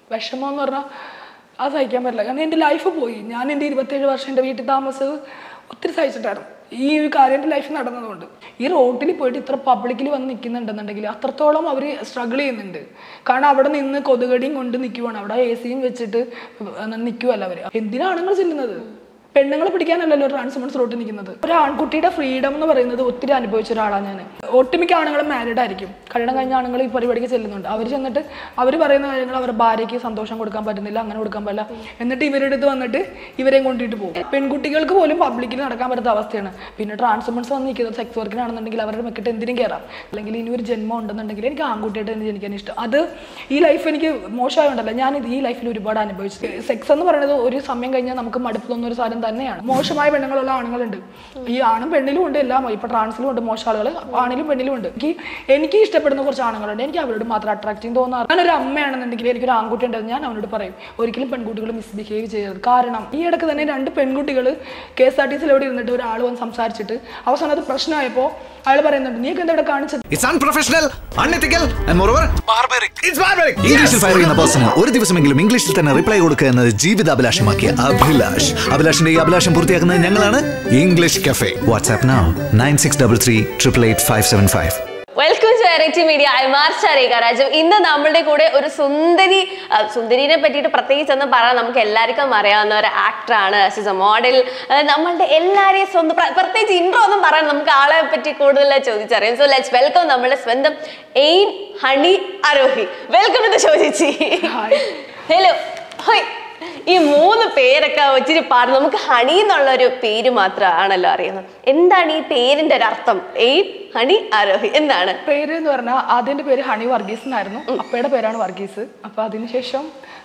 വിഷമം എന്ന് പറഞ്ഞാൽ അത് സഹിക്കാൻ പറ്റില്ല. കാരണം എൻ്റെ ലൈഫ് പോയി. ഞാൻ എൻ്റെ 27 വർഷം എൻ്റെ വീട്ടിൽ താമസിച്ചത് ഒത്തിരി സഹിച്ചിട്ടായിരുന്നു. ഈ ഒരു കാര്യം എൻ്റെ ലൈഫിൽ നടന്നതുകൊണ്ട്. ഈ റോട്ടിൽ പോയിട്ട് ഇത്ര പബ്ലിക്കിൽ വന്ന് നിൽക്കുന്നുണ്ടെന്നുണ്ടെങ്കിൽ അത്രത്തോളം അവർ സ്ട്രഗിൾ ചെയ്യുന്നുണ്ട്. കാരണം അവിടെ നിന്ന് കൊതുകടിയും കൊണ്ട് നിൽക്കുവാണ്. അവിടെ AC വെച്ചിട്ട് നിൽക്കുമല്ല അവർ. എന്തിനാണ് നിങ്ങൾ ചെല്ലുന്നത്? പെണ്ണുങ്ങളെ പിടിക്കാനല്ലല്ലോ ട്രാൻസ്വുമൻസ് റോട്ടിൽ നിൽക്കുന്നത്. ഒരു ആൺകുട്ടിയുടെ ഫ്രീഡം എന്ന് പറയുന്നത് ഒത്തിരി അനുഭവിച്ച ഒരാളാണ് ഞാൻ. ഒട്ടുമിക്ക ആണുങ്ങളും മാരീഡ് ആയിരിക്കും. കല്യാണം കഴിഞ്ഞ ആണുങ്ങൾ ഈ പരിപാടിക്ക് ചെല്ലുന്നുണ്ട്. അവർ ചെന്നിട്ട് അവർ പറയുന്ന കാര്യങ്ങൾ അവരുടെ ഭാര്യയ്ക്ക് സന്തോഷം കൊടുക്കാൻ പറ്റുന്നില്ല, അങ്ങനെ കൊടുക്കാൻ പറ്റില്ല. എന്നിട്ട് ഇവരുടെ അടുത്ത് വന്നിട്ട് ഇവരെയും കൊണ്ടിട്ട് പോകും. പെൺകുട്ടികൾക്ക് പോലും പബ്ലിക്കിൽ നടക്കാൻ പറ്റാത്ത അവസ്ഥയാണ്. പിന്നെ ട്രാൻസ്വുമൻസ് വന്ന് നിൽക്കുന്നത് സെക്സ് വർക്കിനാണെന്നുണ്ടെങ്കിൽ അവരുടെ മെക്കിട്ട് എന്തിനും കയറാം. അല്ലെങ്കിൽ ഇനി ഒരു ജന്മം ഉണ്ടെന്നുണ്ടെങ്കിൽ എനിക്ക് ആൺകുട്ടിയായിട്ട് തന്നെ ജനിക്കാൻ ഇഷ്ടം. അത് ഈ ലൈഫ് എനിക്ക് മോശമായുണ്ടല്ലോ. ഞാൻ ഈ ലൈഫിൽ ഒരുപാട് അനുഭവിച്ചു. സെക്സ് എന്ന് പറയുന്നത് ഒരു സമയം കഴിഞ്ഞാൽ നമുക്ക് മടുപ്പ് തോന്നുന്ന ഒരു സാധനം തന്നെയാണ്. മോശമായ പെണ്ണുങ്ങളുള്ള ആണുങ്ങളുണ്ട്. ഈ ആണും പെണ്ണിലും ഉണ്ട്. എല്ലാം ഇപ്പൊ ട്രാൻസിലും ഉണ്ട് മോശം ആളുകൾ, ആണിലും പെണ്ണിലും ഉണ്ട്. എനിക്ക് ഇഷ്ടപ്പെടുന്ന കുറച്ച് ആണുങ്ങളുണ്ട്. എനിക്ക് അവരോട് മാത്രം അട്രാക്റ്റിംഗ് തോന്നാറ്. ഞാനൊരു അമ്മയാണെന്നുണ്ടെങ്കിൽ എനിക്കൊരു ആൺകുട്ടി ഉണ്ടെന്ന് ഞാൻ അവനോട് പറയും, ഒരിക്കലും പെൺകുട്ടികൾ മിസ്ബിഹേവ് ചെയ്യരുത്. കാരണം ഈ ഇടയ്ക്ക് തന്നെ 2 പെൺകുട്ടികൾ KSRTCയിൽ എവിടെ ഇരുന്നിട്ട് ഒരാൾ വന്ന് സംസാരിച്ചിട്ട് അവസാനം അത് പ്രശ്നമായപ്പോൾ അയാൾ പറയുന്നുണ്ട്, നീക്ക് എന്താ ഇവിടെ കാണിച്ചത്? ഇംഗ്ലീഷിൽ ഫയർ ചെയ്യുന്ന പേഴ്സണ് ഒരു ദിവസമെങ്കിലും ഇംഗ്ലീഷിൽ തന്നെ റിപ്ലൈ കൊടുക്കുക എന്നത് ജീവിതാഭിലാഷമാക്കിയ അഭിലാഷ്. അഭിലാഷിന്റെ ഈ അഭിലാഷം പൂർത്തിയാക്കുന്നത് ഞങ്ങളാണ് English cafe. WhatsApp now 9633888575. Welcome to variety media. ഐമാർച്ചാരേഖരാജു. ഇന്ന് നമ്മളുടെ കൂടെ ഒരു സുന്ദരിനെ പറ്റിയിട്ട് പ്രത്യേകിച്ച് ഒന്നും പറയാൻ നമുക്ക് എല്ലാവർക്കും അറിയാവുന്ന ഒരു ആക്ടറാണ്. She's a model. നമ്മളുടെ എല്ലാവരെയും സ്വന്തം പ്രത്യേകിച്ച് ഇൻട്രോ ഒന്നും പറയാൻ നമുക്ക് ആളെ പറ്റി കൂടുതൽ ചോദിച്ചറിയാം. സോ ലെറ്റ്സ് വെൽക്കം നമ്മുടെ സ്വന്തം എയിൻ Honey Arohi. Welcome to the show ചേച്ചി. ഹലോ. ഹോയ്. ഈ 3 പേരൊക്കെ ഒത്തിരി പാടും. നമുക്ക് ഹണി എന്നുള്ളൊരു പേര് മാത്രമാണല്ലോ അറിയുന്നത്. എന്താണ് ഈ പേരിന്റെ ഒരു അർത്ഥം? എയിൻ ഹണി ആരോഹി എന്താണ് പേര് എന്ന് പറഞ്ഞാൽ? ആദ്യന്റെ പേര് ഹണി വർഗീസ് എന്നായിരുന്നു. അപ്പയുടെ പേരാണ് വർഗീസ്. അപ്പൊ അതിനുശേഷം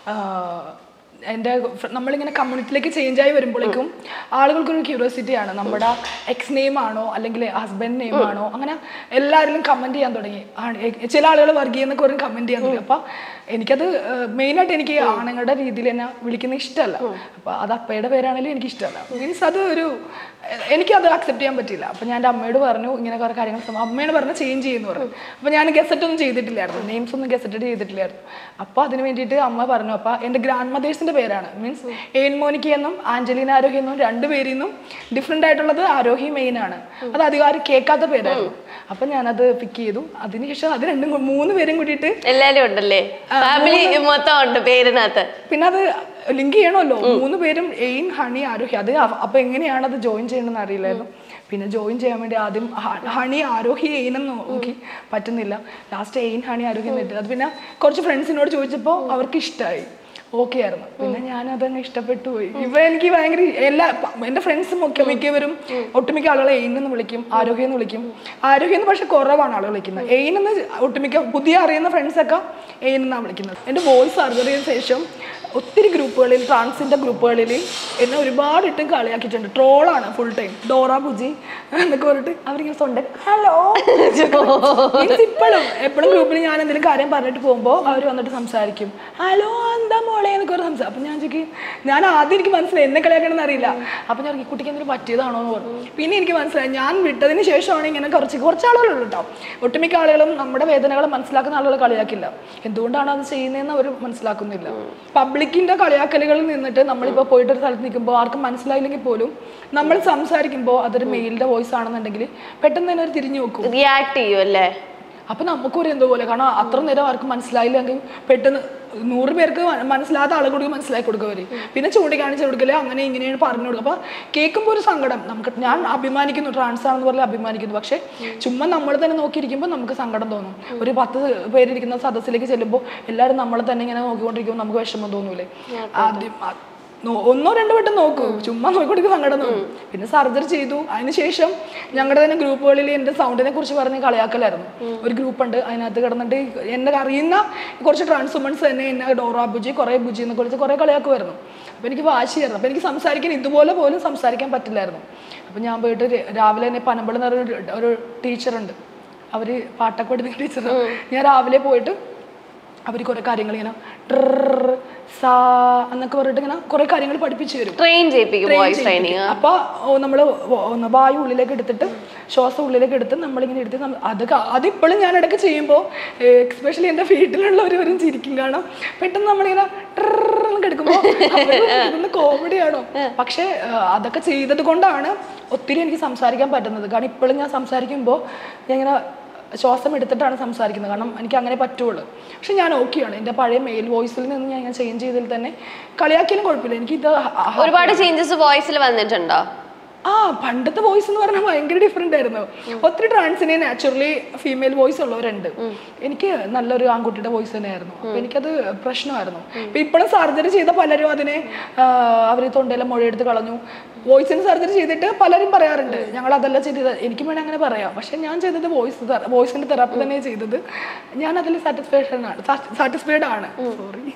നമ്മളിങ്ങനെ കമ്മ്യൂണിറ്റിയിലേക്ക് ചേഞ്ച് ആയി വരുമ്പോഴേക്കും ആളുകൾക്കൊരു ക്യൂരിയോസിറ്റിയാണ്, നമ്മുടെ എക്സ് നെയിം ആണോ അല്ലെങ്കിൽ ഹസ്ബൻഡ് നെയിം ആണോ, അങ്ങനെ എല്ലാവരിലും കമന്റ് ചെയ്യാൻ തുടങ്ങി. ചില ആളുകൾ വർഗീയ എന്നൊക്കെ ഒരു കമന്റ് ചെയ്യാൻ തുടങ്ങി. അപ്പൊ എനിക്കത് മെയിനായിട്ട് എനിക്ക് ആണുങ്ങളുടെ രീതിയിൽ എന്നെ വിളിക്കുന്ന ഇഷ്ടമല്ല. അപ്പൊ അത് അപ്പയുടെ പേരാണെങ്കിലും എനിക്ക് ഇഷ്ടമല്ല. മീൻസ് അത് എനിക്കത് അക്സെപ്റ്റ് ചെയ്യാൻ പറ്റില്ല. അപ്പൊ ഞാൻ എൻ്റെ അമ്മയോട് പറഞ്ഞു ഇങ്ങനെ കുറെ കാര്യങ്ങൾ. അമ്മയോട് പറഞ്ഞു ചേഞ്ച് ചെയ്യുന്നു പറഞ്ഞു. അപ്പൊ ഞാൻ ഗസറ്റ് ഒന്നും ചെയ്തിട്ടില്ലായിരുന്നു, നെയിംസ് ഒന്നും ഗസറ്റ് ചെയ്തിട്ടില്ലായിരുന്നു. അപ്പൊ അതിന് വേണ്ടിയിട്ട് അമ്മ പറഞ്ഞു. അപ്പൊ എൻ്റെ ഗ്രാൻഡ് മദേഴ്സിന്റെ പേരാണ്, മീൻസ് എയിൻ മോനിക്ക എന്നും ആഞ്ചലീന ആരോഹി എന്നും 2 പേരിൽ നിന്നും ഡിഫറെന്റ് ആയിട്ടുള്ളത് ആരോഹി മെയിൻ ആണ്. അത് അധികം ആരും കേൾക്കാത്ത പേരായിരുന്നു. അപ്പൊ ഞാനത് പിക്ക് ചെയ്തു. അതിനുശേഷം അത് 3 പേരും കൂടിയിട്ട് എല്ലാരും ഉണ്ടല്ലേ, ഫാമിലി മൊത്തം ഉണ്ട് പേരിനകത്ത്. പിന്നെ അത് ലിങ്ക് ചെയ്യണമല്ലോ. 3 പേരും എയിൻ ഹണി ആരോഹി. അത് അപ്പൊ എങ്ങനെയാണ് അത് ജോയിൻ ചെയ്യണമെന്ന് അറിയില്ലായിരുന്നു. പിന്നെ ജോയിൻ ചെയ്യാൻ വേണ്ടി ആദ്യം ഹണി ആരോഹി എയിനെന്ന് നോക്കി, പറ്റുന്നില്ല. ലാസ്റ്റ് എയിൻ ഹണി ആരോഹി എന്നിട്ട് അത് പിന്നെ കുറച്ച് ഫ്രണ്ട്സിനോട് ചോദിച്ചപ്പോൾ അവർക്ക് ഇഷ്ടമായി, ഓക്കെ ആയിരുന്നു. പിന്നെ ഞാൻ അതങ്ങ് ഇഷ്ടപ്പെട്ടു പോയി. എനിക്ക് ഭയങ്കര എൻ്റെ ഫ്രണ്ട്സും മിക്കവരും ഒട്ടുമിക്ക ആളുകളെ എയിനെന്ന് വിളിക്കും, ആരോഗ്യം എന്ന് വിളിക്കും. ആരോഗ്യം എന്ന് പക്ഷെ കുറവാണ് ആളുകൾ വിളിക്കുന്നത്. എയിനെന്ന് ഒട്ടുമിക്ക പുതിയ അറിയുന്ന ഫ്രണ്ട്സൊക്കെ എയിനെന്നാണ് വിളിക്കുന്നത്. എൻ്റെ വോയിസ് സർജറിന് ശേഷം ഒത്തിരി ഗ്രൂപ്പുകളിൽ, ട്രാൻസിൻ്റെ ഗ്രൂപ്പുകളിൽ എന്നെ ഒരുപാട് ഇട്ടും കളിയാക്കിയിട്ടുണ്ട്. ട്രോളാണ് ഫുൾ ടൈം. ഡോറ ബുജി എന്നൊക്കെ പറഞ്ഞിട്ട് അവരിങ്ങനെ സ്വന്തം ഹലോ എപ്പോഴും ഗ്രൂപ്പിൽ ഞാൻ എന്തെങ്കിലും കാര്യം പറഞ്ഞിട്ട് പോകുമ്പോൾ അവർ വന്നിട്ട് സംസാരിക്കും, ഹലോ എന്താ മോളെ എന്നൊക്കെ ഒരു സംസാരം. അപ്പം ഞാൻ ചോദിക്കും, ഞാൻ ആദ്യം എനിക്ക് മനസ്സിലായി എന്നെ കളിയാക്കണമെന്ന് അറിയില്ല. അപ്പം ഞാൻ ഈ കുട്ടിക്ക് എന്തെങ്കിലും പറ്റിയതാണോ എന്ന് പറഞ്ഞു. പിന്നെ എനിക്ക് മനസ്സിലായി ഞാൻ വിട്ടതിന് ശേഷമാണ് ഇങ്ങനെ കുറച്ച് ആളുകളുള്ളൂ കേട്ടോ. ഒട്ടുമിക്ക ആളുകളും നമ്മുടെ വേദനകൾ മനസ്സിലാക്കുന്ന ആളുകൾ കളിയാക്കില്ല. എന്തുകൊണ്ടാണ് അത് ചെയ്യുന്നതെന്ന് അവർ മനസ്സിലാക്കുന്നില്ല. പബ്ലിക്കിന്റെ കളിയാക്കലുകളിൽ നിന്നിട്ട് നമ്മളിപ്പോൾ പോയിട്ട് ഒരു സ്ഥലത്ത് നിൽക്കുമ്പോൾ ആർക്കും മനസ്സിലായില്ലെങ്കിൽ പോലും നമ്മൾ സംസാരിക്കുമ്പോൾ അതൊരു മെയിലിന്റെ വോയിസ് ആണെന്നുണ്ടെങ്കിൽ പെട്ടെന്ന് തന്നെ അവർ തിരിഞ്ഞു നോക്കും, റിയാക്ട് ചെയ്യും അല്ലേ. അപ്പൊ നമുക്കൊരു എന്തോ പോലെ. കാരണം അത്ര നേരം ആർക്കും മനസ്സിലായില്ലെങ്കിൽ പെട്ടെന്ന് 100 പേർക്ക് മനസ്സിലാത്ത ആളുകൾക്ക് മനസ്സിലാക്കി കൊടുക്കവര്. പിന്നെ ചൂണ്ടിക്കാണിച്ച് കൊടുക്കല് അങ്ങനെ ഇങ്ങനെയാണ് പറഞ്ഞു കൊടുക്കുക. അപ്പൊ കേൾക്കുമ്പോൾ ഒരു സങ്കടം. ഞാൻ അഭിമാനിക്കുന്നു, ട്രാൻസ് ആണെന്ന് പറഞ്ഞാൽ അഭിമാനിക്കുന്നു. പക്ഷെ ചുമ്മാ നമ്മൾ തന്നെ നോക്കിയിരിക്കുമ്പോൾ നമുക്ക് സങ്കടം തോന്നും. ഒരു 10 പേരിരിക്കുന്ന സദസ്സിലേക്ക് ചെല്ലുമ്പോൾ എല്ലാവരും നമ്മളെ തന്നെ ഇങ്ങനെ നോക്കിക്കൊണ്ടിരിക്കുമ്പോൾ നമുക്ക് വിഷമം തോന്നൂലേ. ആദ്യം 1-2 വട്ടം നോക്കൂ, ചുമ്മാ നോക്കിക്കൊടുക്കുക സങ്കടം തോന്നും. പിന്നെ സർജറി ചെയ്തു. അതിനുശേഷം ഞങ്ങളുടെ തന്നെ ഗ്രൂപ്പുകളിൽ എൻ്റെ സൗണ്ടിനെ കുറിച്ച് പറഞ്ഞ് കളിയാക്കലായിരുന്നു. ഒരു ഗ്രൂപ്പ് ഉണ്ട്, അതിനകത്ത് കിടന്നിട്ട് എന്നെ അറിയുന്ന കുറച്ച് ട്രാൻസ്വുമൻസ് തന്നെ എന്നെ ഡോറ ബുജി, കുറേ ബുജി എന്നൊക്കെ വിളിച്ച് കുറേ കളിയാക്കുമായിരുന്നു. അപ്പോൾ എനിക്ക് വാശിയായിരുന്നു. അപ്പോൾ എനിക്ക് സംസാരിക്കാൻ ഇതുപോലെ പോലും സംസാരിക്കാൻ പറ്റില്ലായിരുന്നു. അപ്പോൾ ഞാൻ പോയിട്ട് രാവിലെ തന്നെ പനമ്പളി എന്ന് പറഞ്ഞ ഒരു ടീച്ചറുണ്ട്, അവർ പാട്ടൊക്കെ പഠിപ്പിക്കുന്ന ടീച്ചർ. ഞാൻ രാവിലെ പോയിട്ട് അവർ കുറേ കാര്യങ്ങൾ ഇങ്ങനെ എന്നൊക്കെ പറഞ്ഞിട്ട് ഇങ്ങനെ കുറെ കാര്യങ്ങൾ പഠിപ്പിച്ചു തരും. ട്രെയിൻ ചെയ്യിപ്പിക്കും, വോയിസ് ട്രെയിനിങ്. അപ്പൊ നമ്മൾ വായു ഉള്ളിലേക്ക് എടുത്തിട്ട് ശ്വാസം ഉള്ളിലേക്ക് എടുത്ത് നമ്മളിങ്ങനെ എടുത്ത് അതിപ്പോഴും ഞാൻ ഇടയ്ക്ക് ചെയ്യുമ്പോൾ എക്സ്പെഷ്യലി എൻ്റെ വീട്ടിലുള്ളവരും ചിരിക്കും. കാരണം പെട്ടെന്ന് നമ്മളിങ്ങനെ എടുക്കുമ്പോൾ കോമഡിയാണോ. പക്ഷെ അതൊക്കെ ചെയ്തത് കൊണ്ടാണ് ഒത്തിരി എനിക്ക് സംസാരിക്കാൻ പറ്റുന്നത്. കാരണം ഇപ്പോഴും ഞാൻ സംസാരിക്കുമ്പോൾ ഞാൻ ഇങ്ങനെ ശ്വാസം എടുത്തിട്ടാണ് സംസാരിക്കുന്നത്. കാരണം എനിക്ക് അങ്ങനെ പറ്റുള്ളൂ. പക്ഷെ ഞാൻ ഓക്കെയാണ്. എൻ്റെ പഴയ മെയിൽ വോയിസിൽ നിന്ന് ഞാൻ ഇങ്ങനെ ചേഞ്ച് ചെയ്തതിൽ തന്നെ കളിയാക്കിയാലും കുഴപ്പമില്ല. എനിക്ക് ഇത് ഒരുപാട് ചേഞ്ചസ് വോയിസിൽ വന്നിട്ടുണ്ടോ? പണ്ടത്തെ വോയിസ് എന്ന് പറഞ്ഞാൽ ഭയങ്കര ഡിഫറെന്റ് ആയിരുന്നു. ഒത്തിരി ട്രാൻസിനെ നാച്ചുറലി ഫീമെയിൽ വോയിസ് ഉള്ളവരുണ്ട്. എനിക്ക് നല്ലൊരു ആൺകുട്ടിയുടെ വോയിസ് തന്നെയായിരുന്നു. അപ്പൊ എനിക്കത് പ്രശ്നമായിരുന്നു. ഇപ്പൊ ഇപ്പോഴും സർജറി ചെയ്ത പലരും അതിനെ അവർ തൊണ്ടയിലെ മുഴയെടുത്ത് കളഞ്ഞു. വോയിസിന് സർജറി ചെയ്തിട്ട് പലരും പറയാറുണ്ട് ഞങ്ങൾ അതല്ല ചെയ്തത്. എനിക്കും വേണമെങ്കിൽ അങ്ങനെ പറയാം. പക്ഷെ ഞാൻ ചെയ്തത് വോയിസിന്റെ തെറാപ്പി തന്നെ ചെയ്തത്. ഞാൻ അതിൽ സാറ്റിസ്ഫൈഡ് ആണ്. സോറി,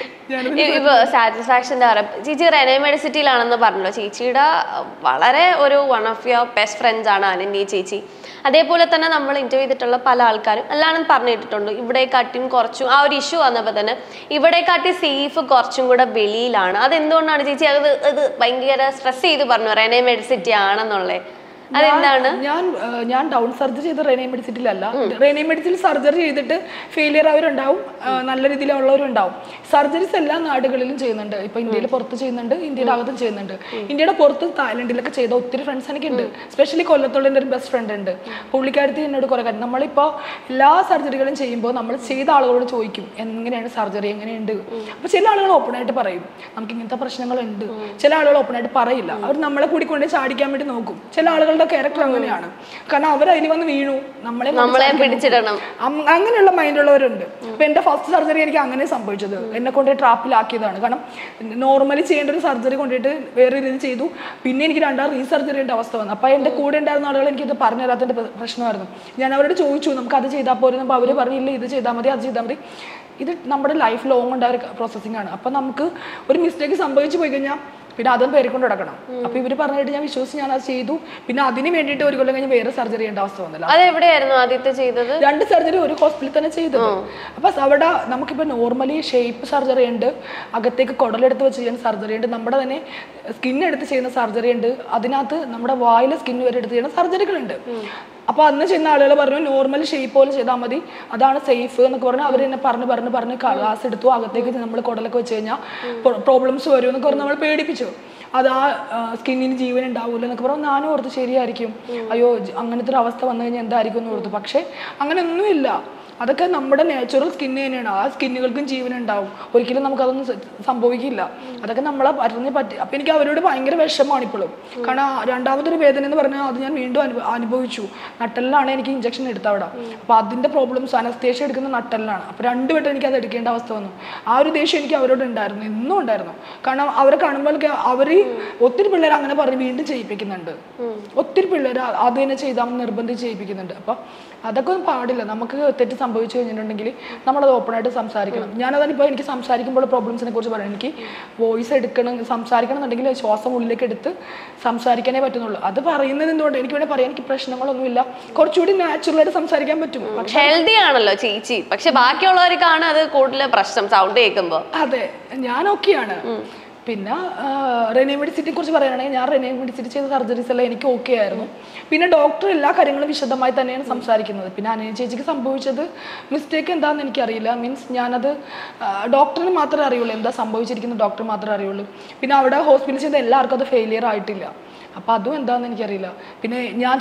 ഇപ്പൊ സാറ്റിസ്ഫാക്ഷൻ്റെ ചേച്ചി റെനെ മെഡിസിറ്റിയിലാണെന്ന് പറഞ്ഞല്ലോ. ചേച്ചിയുടെ വളരെ ഒരു one of your best friends ആണ് അനന്യ ചേച്ചി. അതേപോലെ തന്നെ നമ്മൾ ഇന്റർവ്യൂ ചെയ്തിട്ടുള്ള പല ആൾക്കാരും എല്ലാവരും പറഞ്ഞു കേട്ടിട്ടുണ്ട് ഇവിടെക്കാട്ടിയും കുറച്ചും ആ ഒരു ഇഷ്യൂ വന്നപ്പോൾ തന്നെ ഇവിടെക്കാട്ടി സേഫ് കുറച്ചും കൂടെ വെളിയിലാണ്. അതെന്തുകൊണ്ടാണ് ചേച്ചി അത് ഭയങ്കര സ്ട്രെസ് ചെയ്ത് പറഞ്ഞു റെനെ മെഡിസിറ്റി ആണെന്നുള്ളത്? അതെന്താണ്? ഞാൻ ഡൗൺ സർജറി ചെയ്ത റെനെ മെഡിസിറ്റിയിലല്ല. റെനെ മെഡിസിറ്റിൽ സർജറി ചെയ്തിട്ട് ഫെയിലിയർ ആയവരുണ്ടാവും, നല്ല രീതിയിലുള്ളവരുണ്ടാവും. സർജറീസ് എല്ലാ നാടുകളിലും ചെയ്യുന്നുണ്ട്. ഇപ്പൊ ഇന്ത്യയിൽ പുറത്ത് ചെയ്യുന്നുണ്ട്, ഇന്ത്യയുടെ അകത്തും ചെയ്യുന്നുണ്ട്. ഇന്ത്യയുടെ പുറത്ത് തായ്ലൻഡിലൊക്കെ ചെയ്ത ഒത്തിരി ഫ്രണ്ട്സ് എനിക്കുണ്ട്. സ്പെഷ്യലി കൊല്ലത്തുള്ള എൻ്റെ ഒരു ബെസ്റ്റ് ഫ്രണ്ട് ഉണ്ട്. പുള്ളിക്കാരത്തി എന്നോട് കുറെ കാര്യം നമ്മളിപ്പോൾ എല്ലാ സർജറികളും ചെയ്യുമ്പോൾ നമ്മൾ ചെയ്ത ആളുകളോട് ചോദിക്കും എങ്ങനെയാണ് സർജറി, എങ്ങനെയുണ്ട്. അപ്പൊ ചില ആളുകൾ ഓപ്പൺ ആയിട്ട് പറയും നമുക്ക് ഇങ്ങനത്തെ പ്രശ്നങ്ങളുണ്ട്. ചില ആളുകൾ ഓപ്പൺ ആയിട്ട് പറയില്ല. അവർ നമ്മളെ കൂടി കൊണ്ട് ചാടിക്കാൻ വേണ്ടി നോക്കും. ചില ആളുകൾ ക്യാരക്ടർ അങ്ങനെയാണ്. കാരണം അവർ അതിൽ വന്ന് വീണു നമ്മളെ പിടിച്ചിടണം അങ്ങനെയുള്ള മൈൻഡുള്ളവരുണ്ട്. അപ്പൊ എന്റെ ഫസ്റ്റ് സർജറി എനിക്ക് അങ്ങനെ സംഭവിച്ചത്. എന്നെ കൊണ്ട് ട്രാപ്പിലാക്കിയതാണ്. കാരണം നോർമലി ചെയ്യേണ്ട ഒരു സർജറി കൊണ്ടിട്ട് വേറെ രീതിയിൽ ചെയ്തു. പിന്നെ എനിക്ക് രണ്ടാം റീസർജറിയുടെ അവസ്ഥ വന്നു. അപ്പൊ എന്റെ കൂടെ ഉണ്ടായിരുന്ന ആളുകൾ എനിക്കിത് പറഞ്ഞു തരാത്തതിന്റെ പ്രശ്നമായിരുന്നു. ഞാൻ അവരോട് ചോദിച്ചു നമുക്ക് അത് ചെയ്താൽ പോലും. അപ്പൊ അവര് പറഞ്ഞില്ല ഇത് ചെയ്താൽ മതി, അത് ചെയ്താൽ മതി. ഇത് നമ്മുടെ ലൈഫ് ലോങ് ഉണ്ടായ ഒരു പ്രോസസ്സിംഗ് ആണ്. അപ്പൊ നമുക്ക് ഒരു മിസ്റ്റേക്ക് സംഭവിച്ചു പോയി കഴിഞ്ഞാൽ പിന്നെ അതും പേരിക്കൊണ്ട് നടക്കണം. അപ്പൊ ഇവര് പറഞ്ഞിട്ട് ഞാൻ വിശ്വസിച്ച് ഞാൻ അത് ചെയ്തു. പിന്നെ അതിന് വേണ്ടിയിട്ട് ഒരു കൊല്ലം കഴിഞ്ഞ് വേറെ സർജറി ചെയ്യേണ്ട അവസ്ഥ വന്നില്ല. അതെവിടെയായിരുന്നു ആദ്യത്തെ ചെയ്തത്? 2 സർജറി ഒരു ഹോസ്പിറ്റലിൽ തന്നെ ചെയ്തത്. അപ്പൊ അവിടെ നമുക്കിപ്പോ നോർമലി ഷേപ്പ് സർജറി ഉണ്ട്, അകത്തേക്ക് കുടലെടുത്ത് വെച്ച് ചെയ്യുന്ന സർജറി ഉണ്ട്, നമ്മുടെ തന്നെ സ്കിൻ എടുത്ത് ചെയ്യുന്ന സർജറി ഉണ്ട്, അതിനകത്ത് നമ്മുടെ വായിലെ സ്കിൻ വരെ എടുത്ത് ചെയ്യുന്ന സർജറികളുണ്ട്. അപ്പൊ അന്ന് ചെയ്യുന്ന ആളുകൾ പറഞ്ഞു നോർമൽ ഷേപ്പ് പോലെ ചെയ്താൽ മതി, അതാണ് സേഫ് എന്നൊക്കെ പറഞ്ഞു. അവർ എന്നെ പറഞ്ഞ് ക്ലാസ് എടുത്തു. അകത്തേക്ക് നമ്മൾ കുടലൊക്കെ വെച്ച് കഴിഞ്ഞാൽ പ്രോബ്ലംസ് വരും എന്നൊക്കെ പറഞ്ഞ് നമ്മൾ പേടിപ്പിച്ചു. അത് ആ സ്കിന്നിന് ജീവൻ ഉണ്ടാവൂല എന്നൊക്കെ പറഞ്ഞു. ഞാനും ഓർത്ത് ശരിയായിരിക്കും, അയ്യോ അങ്ങനത്തെ ഒരു അവസ്ഥ വന്നു കഴിഞ്ഞാൽ എന്തായിരിക്കും എന്ന് ഓർത്തു. പക്ഷെ അങ്ങനെയൊന്നുമില്ല. അതൊക്കെ നമ്മുടെ നാച്ചുറൽ സ്കിന്ന് തന്നെയാണ്. ആ സ്കിന്നുകൾക്കും ജീവൻ ഉണ്ടാവും. ഒരിക്കലും നമുക്കതൊന്നും സംഭവിക്കില്ല. അതൊക്കെ നമ്മളെ പറ്റി. അപ്പം എനിക്ക് അവരോട് ഭയങ്കര വിഷമമാണ് ഇപ്പോഴും. കാരണം രണ്ടാമതൊരു വേദന എന്ന് പറഞ്ഞാൽ അത് ഞാൻ വീണ്ടും അനുഭവിച്ചു. നട്ടെല്ലാണ് എനിക്ക് ഇഞ്ചക്ഷൻ എടുത്ത അവിടെ. അപ്പം അതിൻ്റെ പ്രോബ്ലംസ് അനസ്തേഷ്യ എടുക്കുന്ന നട്ടെല്ലാണ്. അപ്പം 2 വട്ടം എനിക്ക് അത് എടുക്കേണ്ട അവസ്ഥ വന്നു. ആ ഒരു ദേഷ്യം എനിക്ക് അവരോട് ഉണ്ടായിരുന്നു, എന്നും ഉണ്ടായിരുന്നു. കാരണം അവരെ കാണുമ്പോഴൊക്കെ അവർ ഒത്തിരി പിള്ളേർ അങ്ങനെ പറഞ്ഞ് വീണ്ടും ചെയ്യിപ്പിക്കുന്നുണ്ട്. ഒത്തിരി പിള്ളേർ അത് തന്നെ ചെയ്താൽ നിർബന്ധിച്ച് ചെയ്യിപ്പിക്കുന്നുണ്ട്. അപ്പം അതൊക്കെ ഒന്നും പാടില്ല. നമുക്ക് തെറ്റ് സംഭവിച്ചു കഴിഞ്ഞിട്ടുണ്ടെങ്കിൽ നമ്മളത് ഓപ്പണായിട്ട് സംസാരിക്കണം. ഞാനതാണിപ്പോൾ എനിക്ക് സംസാരിക്കുമ്പോൾ പ്രോബ്ലംസിനെ കുറിച്ച് പറയാം. എനിക്ക് വോയിസ് സംസാരിക്കണം എന്നുണ്ടെങ്കിൽ ശ്വാസം ഉള്ളിലേക്ക് എടുത്ത് സംസാരിക്കാനേ പറ്റുന്നുള്ളൂ. അത് പറയുന്നത് എന്തുകൊണ്ട് എനിക്ക് വേണേൽ പറയാൻ എനിക്ക് പ്രശ്നങ്ങളൊന്നുമില്ല. കുറച്ചുകൂടി നാച്ചുറലായിട്ട് സംസാരിക്കാൻ പറ്റും. ഹെൽത്തി ആണല്ലോ ചേച്ചി. പക്ഷെ ബാക്കിയുള്ളവർക്കാണ് അത് കൂടുതൽ പ്രശ്നം സൗണ്ട് കേൾക്കുമ്പോൾ. അതെ, ഞാൻ ഓക്കെയാണ്. പിന്നെ റെനെ മെഡിസിറ്റിയെ കുറിച്ച് പറയുകയാണെങ്കിൽ ഞാൻ റെനെ മെഡിസിറ്റി ചെയ്ത സർജറീസ് എല്ലാം എനിക്ക് ഓക്കെ ആയിരുന്നു. പിന്നെ ഡോക്ടർ എല്ലാ കാര്യങ്ങളും വിശദമായി തന്നെയാണ് സംസാരിക്കുന്നത്. പിന്നെ അനന്യ ചേച്ചിക്ക് സംഭവിച്ചത് മിസ്റ്റേക്ക് എന്താണെന്ന് എനിക്കറിയില്ല. മീൻസ് ഞാനത് ഡോക്ടറിന് മാത്രമേ അറിയുള്ളൂ, എന്താ സംഭവിച്ചിരിക്കുന്നത് ഡോക്ടർ മാത്രമേ അറിയുള്ളൂ. പിന്നെ അവിടെ ഹോസ്പിറ്റലിൽ ചെയ്ത എല്ലാവർക്കും അത് ഫെയിലിയർ ആയിട്ടില്ല. അപ്പം അതും എന്താണെന്ന് എനിക്കറിയില്ല. പിന്നെ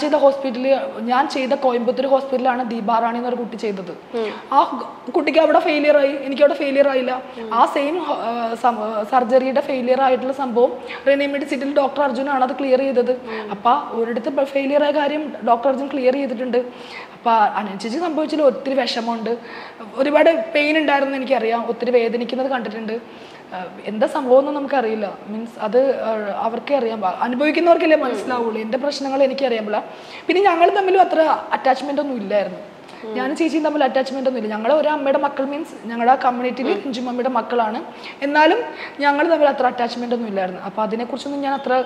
ഞാൻ ചെയ്ത കോയമ്പത്തൂർ ഹോസ്പിറ്റലിലാണ് ദീപാറാണി എന്നൊരു കുട്ടി ചെയ്തത്. ആ കുട്ടിക്ക് അവിടെ ഫെയിലിയർ ആയി, എനിക്കവിടെ ഫെയിലിയർ ആയില്ല. ആ സെയിം സർജറിയുടെ ഫെയിലിയർ ആയിട്ടുള്ള സംഭവം റെനെ മെഡിസിറ്റിയിൽ ഡോക്ടർ അർജുനാണ് അത് ക്ലിയർ ചെയ്തത്. അപ്പം ഒരിടത്ത് ഫെയിലിയർ ആയ കാര്യം ഡോക്ടർ അർജുൻ ക്ലിയർ ചെയ്തിട്ടുണ്ട്. അപ്പം അനുസരിച്ച് സംഭവിച്ചതിൽ ഒത്തിരി വിഷമമുണ്ട്, ഒരുപാട് പെയിൻ ഉണ്ടായിരുന്നു എനിക്കറിയാം, ഒത്തിരി വേദനിക്കുന്നത് കണ്ടിട്ടുണ്ട്. എന്താ സംഭവം ഒന്നും നമുക്കറിയില്ല. മീൻസ് അത് അവർക്കേ അറിയാൻ, അനുഭവിക്കുന്നവർക്കല്ലേ മനസ്സിലാവുള്ളൂ. എൻ്റെ പ്രശ്നങ്ങൾ എനിക്കറിയാൻ. പിന്നെ ഞങ്ങൾ തമ്മിലും അത്ര അറ്റാച്ച്മെൻ്റ് ഒന്നും ഇല്ലായിരുന്നു. ഞാനും ചേച്ചിയും തമ്മിൽ അറ്റാച്ച്മെൻ്റ് ഒന്നും ഇല്ല. ഞങ്ങൾ ഒരു അമ്മയുടെ മക്കൾ, മീൻസ് ഞങ്ങളുടെ ആ കമ്മ്യൂണിറ്റിയിൽ 5 മമ്മിയുടെ മക്കളാണ്. എന്നാലും ഞങ്ങൾ തമ്മിൽ അത്ര അറ്റാച്ച്മെൻ്റ് ഒന്നും ഇല്ലായിരുന്നു. അപ്പോൾ അതിനെക്കുറിച്ചൊന്നും ഞാൻ അത്ര